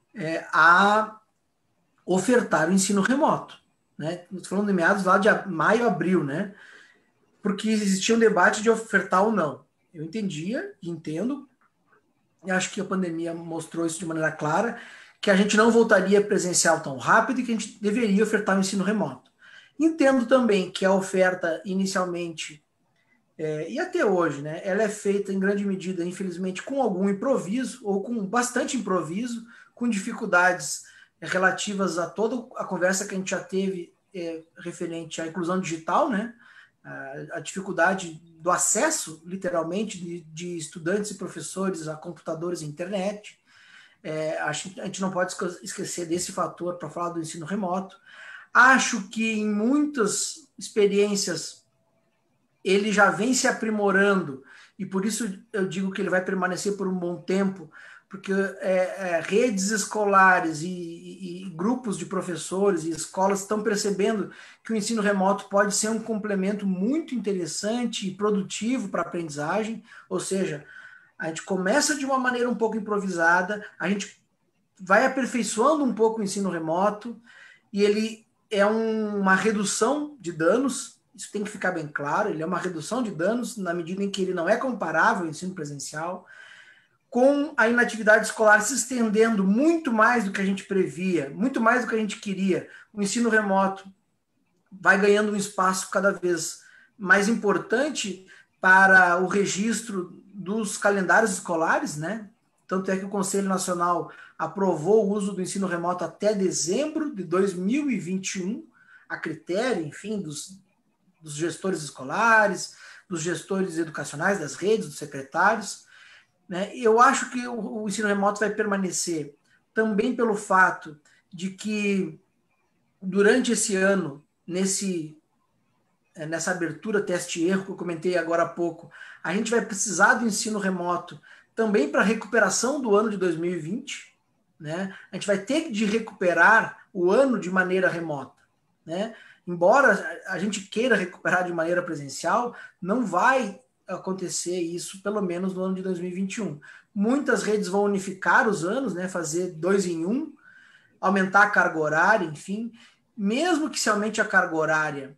a ofertar o ensino remoto. Né? Estou falando de meados lá de maio, abril, né? Porque existia um debate de ofertar ou não. Eu entendia e entendo, e acho que a pandemia mostrou isso de maneira clara, que a gente não voltaria presencial tão rápido e que a gente deveria ofertar o ensino remoto. Entendo também que a oferta inicialmente, e até hoje, né, ela é feita em grande medida, infelizmente, com algum improviso, ou com bastante improviso, com dificuldades relativas a toda a conversa que a gente já teve referente à inclusão digital, né? A dificuldade do acesso, literalmente, de estudantes e professores a computadores e internet. A gente não pode esquecer desse fator para falar do ensino remoto. Acho que em muitas experiências ele já vem se aprimorando e por isso eu digo que ele vai permanecer por um bom tempo, porque redes escolares e grupos de professores e escolas estão percebendo que o ensino remoto pode ser um complemento muito interessante e produtivo para a aprendizagem, ou seja, a gente começa de uma maneira um pouco improvisada, a gente vai aperfeiçoando um pouco o ensino remoto e ele é uma redução de danos, isso tem que ficar bem claro, ele é uma redução de danos na medida em que ele não é comparável ao ensino presencial, com a inatividade escolar se estendendo muito mais do que a gente previa, muito mais do que a gente queria. O ensino remoto vai ganhando um espaço cada vez mais importante para o registro dos calendários escolares, né? Tanto é que o Conselho Nacional aprovou o uso do ensino remoto até dezembro de 2021, a critério, enfim, dos gestores escolares, dos gestores educacionais, das redes, dos secretários. né? Eu acho que o ensino remoto vai permanecer também pelo fato de que durante esse ano, nessa abertura teste-erro que eu comentei agora há pouco, a gente vai precisar do ensino remoto também para a recuperação do ano de 2020, né? A gente vai ter de recuperar o ano de maneira remota, né? Embora a gente queira recuperar de maneira presencial, não vai acontecer isso, pelo menos no ano de 2021. Muitas redes vão unificar os anos, né? Fazer 2 em 1, aumentar a carga horária, enfim. Mesmo que se aumente a carga horária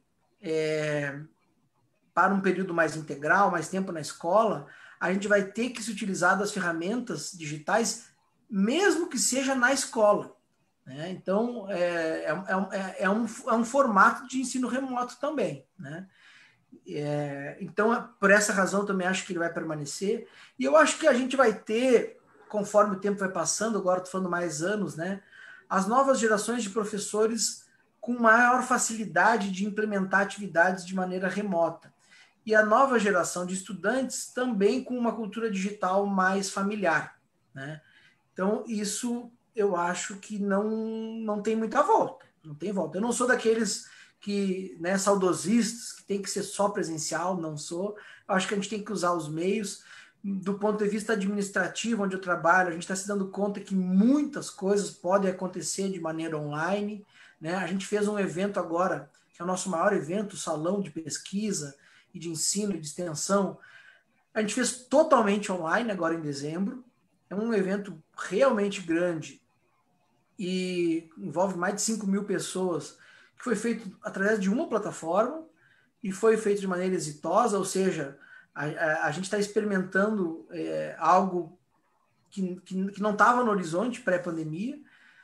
para um período mais integral, mais tempo na escola, a gente vai ter que se utilizar das ferramentas digitais, mesmo que seja na escola, né? Então, é um formato de ensino remoto também, né? Então, por essa razão, também acho que ele vai permanecer. E eu acho que a gente vai ter, conforme o tempo vai passando, agora estou falando mais anos, né? As novas gerações de professores com maior facilidade de implementar atividades de maneira remota. E a nova geração de estudantes também com uma cultura digital mais familiar, né? Então, isso eu acho que não tem muita volta. Não tem volta. Eu não sou daqueles que, né, saudosistas, que tem que ser só presencial, não sou. Eu acho que a gente tem que usar os meios. Do ponto de vista administrativo, onde eu trabalho, a gente está se dando conta que muitas coisas podem acontecer de maneira online, né? A gente fez um evento agora, que é o nosso maior evento, o Salão de Pesquisa e de Ensino e de Extensão. A gente fez totalmente online agora em dezembro. É um evento realmente grande e envolve mais de 5.000 pessoas, que foi feito através de uma plataforma e foi feito de maneira exitosa, ou seja, a gente está experimentando algo que não estava no horizonte pré-pandemia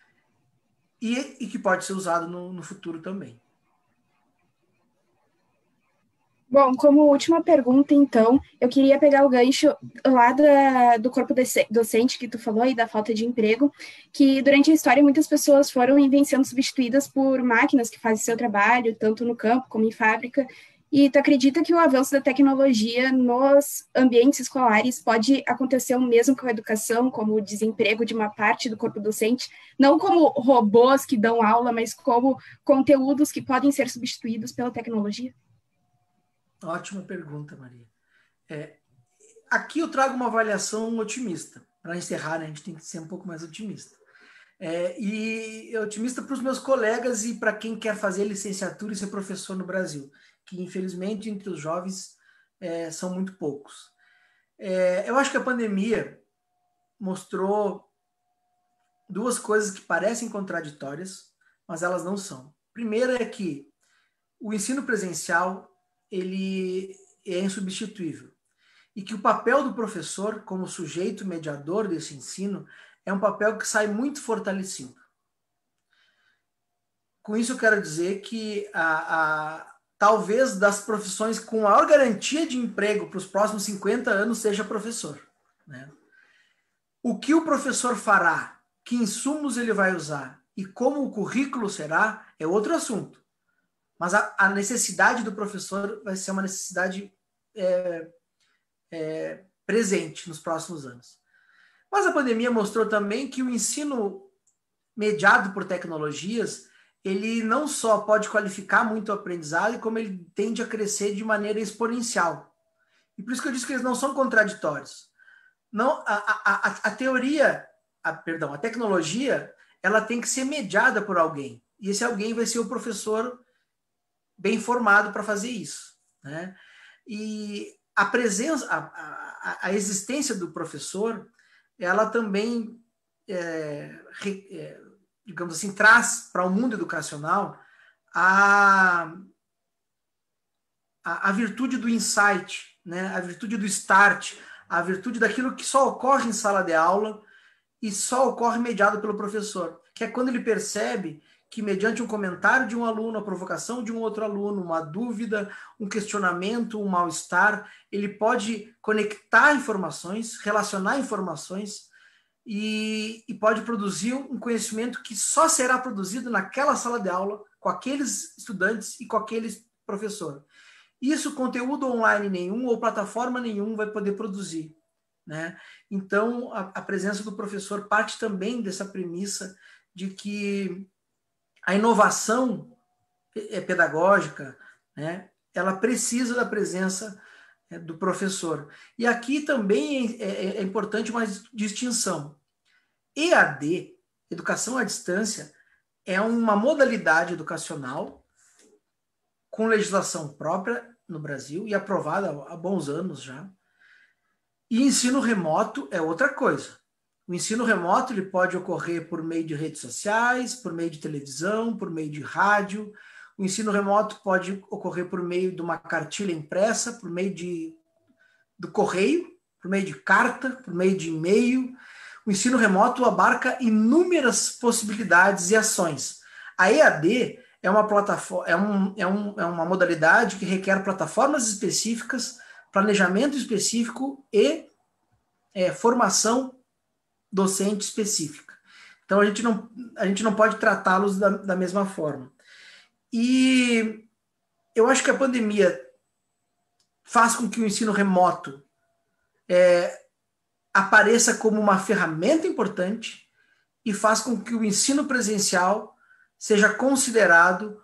e que pode ser usado no futuro também. Bom, como última pergunta, então, eu queria pegar o gancho lá do corpo docente que tu falou e da falta de emprego, que durante a história muitas pessoas foram sendo substituídas por máquinas que fazem seu trabalho, tanto no campo como em fábrica. E tu acredita que o avanço da tecnologia nos ambientes escolares pode acontecer o mesmo com a educação, como o desemprego de uma parte do corpo docente, não como robôs que dão aula, mas como conteúdos que podem ser substituídos pela tecnologia? Ótima pergunta, Maria. Aqui eu trago uma avaliação otimista. Para encerrar, né, a gente tem que ser um pouco mais otimista. E otimista para os meus colegas e para quem quer fazer licenciatura e ser professor no Brasil, que infelizmente entre os jovens são muito poucos. Eu acho que a pandemia mostrou duas coisas que parecem contraditórias, mas elas não são. Primeira é que o ensino presencial ele é insubstituível e que o papel do professor como sujeito mediador desse ensino é um papel que sai muito fortalecido. Com isso eu quero dizer que talvez das profissões com maior garantia de emprego para os próximos 50 anos seja professor, né? O que o professor fará, que insumos ele vai usar e como o currículo será é outro assunto. Mas a necessidade do professor vai ser uma necessidade presente nos próximos anos. Mas a pandemia mostrou também que o ensino mediado por tecnologias, ele não só pode qualificar muito o aprendizado, como ele tende a crescer de maneira exponencial. E por isso que eu disse que eles não são contraditórios. Não, a tecnologia, ela tem que ser mediada por alguém. E esse alguém vai ser o professor bem formado para fazer isso, né? E a presença, a existência do professor, ela também, digamos assim, traz para o mundo educacional a virtude do insight, né? A virtude do start, a virtude daquilo que só ocorre em sala de aula e só ocorre mediado pelo professor, que é quando ele percebe que mediante um comentário de um aluno, a provocação de um outro aluno, uma dúvida, um questionamento, um mal-estar, ele pode conectar informações, relacionar informações e pode produzir um conhecimento que só será produzido naquela sala de aula, com aqueles estudantes e com aquele professor. Isso conteúdo online nenhum ou plataforma nenhum vai poder produzir. né? Então, a presença do professor parte também dessa premissa de que a inovação pedagógica, né, ela precisa da presença do professor. E aqui também é importante uma distinção. EAD, educação à distância, é uma modalidade educacional com legislação própria no Brasil e aprovada há bons anos já. E ensino remoto é outra coisa. O ensino remoto ele pode ocorrer por meio de redes sociais, por meio de televisão, por meio de rádio. O ensino remoto pode ocorrer por meio de uma cartilha impressa, por meio do correio, por meio de carta, por meio de e-mail. O ensino remoto abarca inúmeras possibilidades e ações. A EAD é uma plataforma, é uma modalidade que requer plataformas específicas, planejamento específico e formação docente específica. Então, a gente não pode tratá-los da mesma forma. E eu acho que a pandemia faz com que o ensino remoto apareça como uma ferramenta importante e faz com que o ensino presencial seja considerado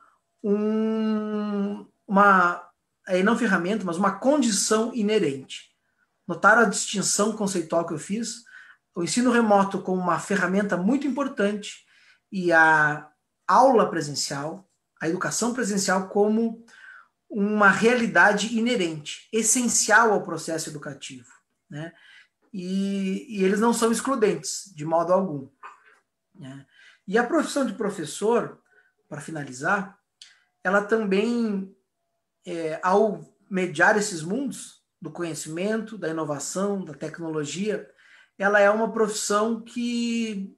não ferramenta, mas uma condição inerente. Notaram a distinção conceitual que eu fiz? O ensino remoto como uma ferramenta muito importante e a aula presencial, a educação presencial como uma realidade inerente, essencial ao processo educativo, né? E eles não são excludentes, de modo algum, né? E a profissão de professor, para finalizar, ela também, ao mediar esses mundos do conhecimento, da inovação, da tecnologia, ela é uma profissão que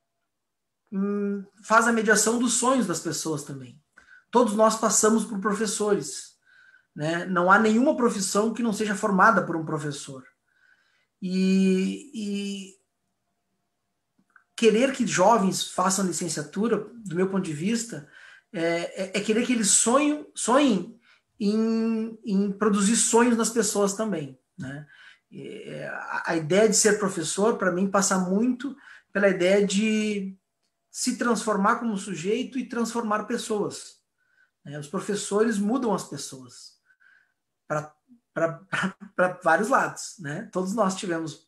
faz a mediação dos sonhos das pessoas também. Todos nós passamos por professores, né? Não há nenhuma profissão que não seja formada por um professor. E querer que jovens façam licenciatura, do meu ponto de vista, é querer que eles sonhem em produzir sonhos nas pessoas também, né? A ideia de ser professor, para mim, passa muito pela ideia de se transformar como sujeito e transformar pessoas. Os professores mudam as pessoas para vários lados, né? Todos nós tivemos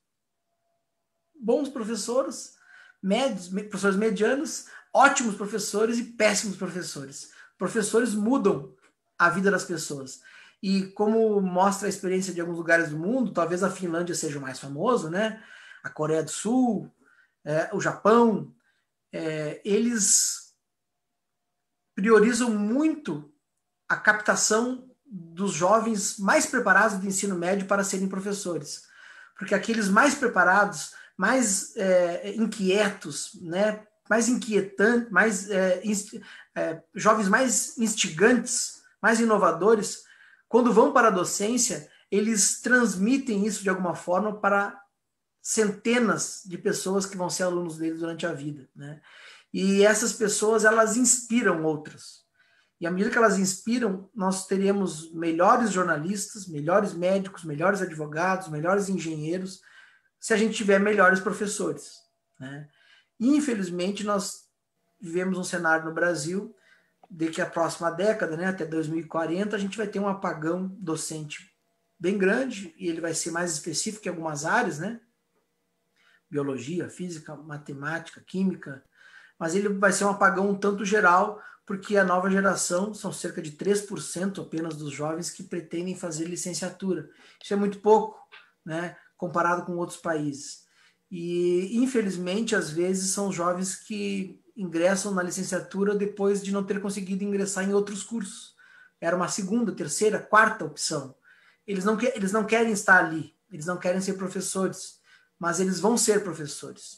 bons professores, professores medianos, ótimos professores e péssimos professores. Professores mudam a vida das pessoas. E como mostra a experiência de alguns lugares do mundo, talvez a Finlândia seja o mais famoso, né? A Coreia do Sul, o Japão, eles priorizam muito a captação dos jovens mais preparados do ensino médio para serem professores. Porque aqueles mais preparados, mais inquietos, né? Mais inquietantes, jovens mais instigantes, mais inovadores, quando vão para a docência, eles transmitem isso de alguma forma para centenas de pessoas que vão ser alunos deles durante a vida, né? E essas pessoas, elas inspiram outras. E à medida que elas inspiram, nós teremos melhores jornalistas, melhores médicos, melhores advogados, melhores engenheiros, se a gente tiver melhores professores, né? E, infelizmente, nós vivemos um cenário no Brasil de que a próxima década, né, até 2040, a gente vai ter um apagão docente bem grande, e ele vai ser mais específico em algumas áreas, né? Biologia, física, matemática, química, mas ele vai ser um apagão um tanto geral, porque a nova geração são cerca de 3% apenas dos jovens que pretendem fazer licenciatura. Isso é muito pouco, né, comparado com outros países. E, infelizmente, às vezes são jovens que ingressam na licenciatura depois de não ter conseguido ingressar em outros cursos. Era uma segunda, terceira, quarta opção. Eles não querem estar ali, eles não querem ser professores, mas eles vão ser professores.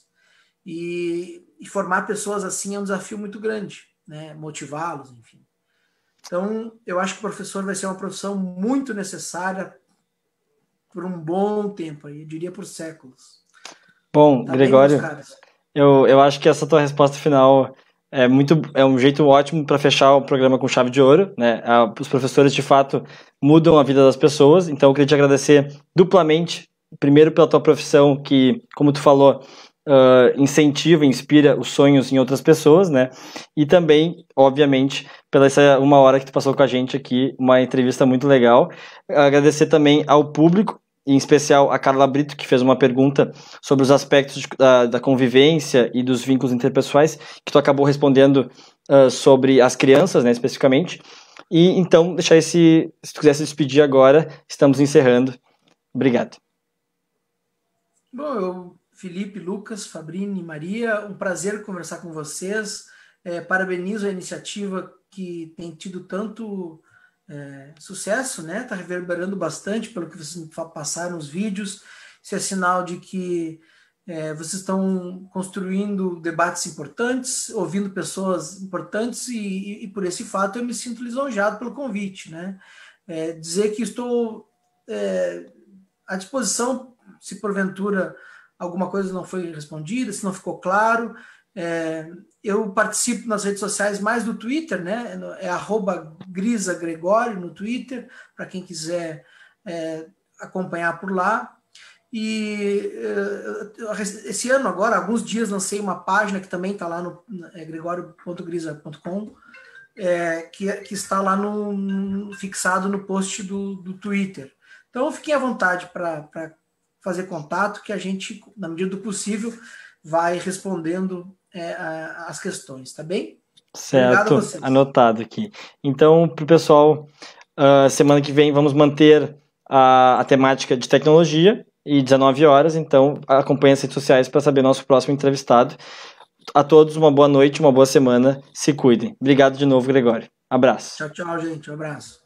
E formar pessoas assim é um desafio muito grande, né? Motivá-los, enfim. Então, eu acho que o professor vai ser uma profissão muito necessária por um bom tempo, eu diria por séculos. Bom, tá, Gregório, eu acho que essa tua resposta final é um jeito ótimo para fechar o programa com chave de ouro, né? Os professores, de fato, mudam a vida das pessoas, então eu queria te agradecer duplamente primeiro pela tua profissão que, como tu falou, incentiva, inspira os sonhos em outras pessoas, né? E também, obviamente, pela essa 1 hora que tu passou com a gente aqui, uma entrevista muito legal. Agradecer também ao público, em especial a Carla Brito, que fez uma pergunta sobre os aspectos da convivência e dos vínculos interpessoais, que tu acabou respondendo sobre as crianças, né, especificamente. E então, se tu quiser se despedir agora, estamos encerrando. Obrigado. Bom, Felipe, Lucas, Fabrini, Maria, um prazer conversar com vocês. Parabenizo a iniciativa que tem tido tanto sucesso, né? Está reverberando bastante pelo que vocês passaram nos vídeos. Isso é sinal de que vocês estão construindo debates importantes, ouvindo pessoas importantes e por esse fato eu me sinto lisonjeado pelo convite, né? Dizer que estou à disposição se porventura alguma coisa não foi respondida, se não ficou claro. Eu participo nas redes sociais mais do Twitter, né? É @grisagregório no Twitter, para quem quiser acompanhar por lá. E esse ano agora, há alguns dias, lancei uma página que também está lá no gregorio.grisa.com, que está lá fixado no post do Twitter. Então fiquem à vontade para fazer contato, que a gente, na medida do possível, vai respondendo as questões, tá bem? Certo, obrigado a vocês. Anotado aqui. Então, para o pessoal, semana que vem vamos manter a temática de tecnologia e 19 horas, então acompanhe as redes sociais para saber nosso próximo entrevistado. A todos uma boa noite, uma boa semana, se cuidem. Obrigado de novo, Gregório. Abraço. Tchau, tchau, gente. Um abraço.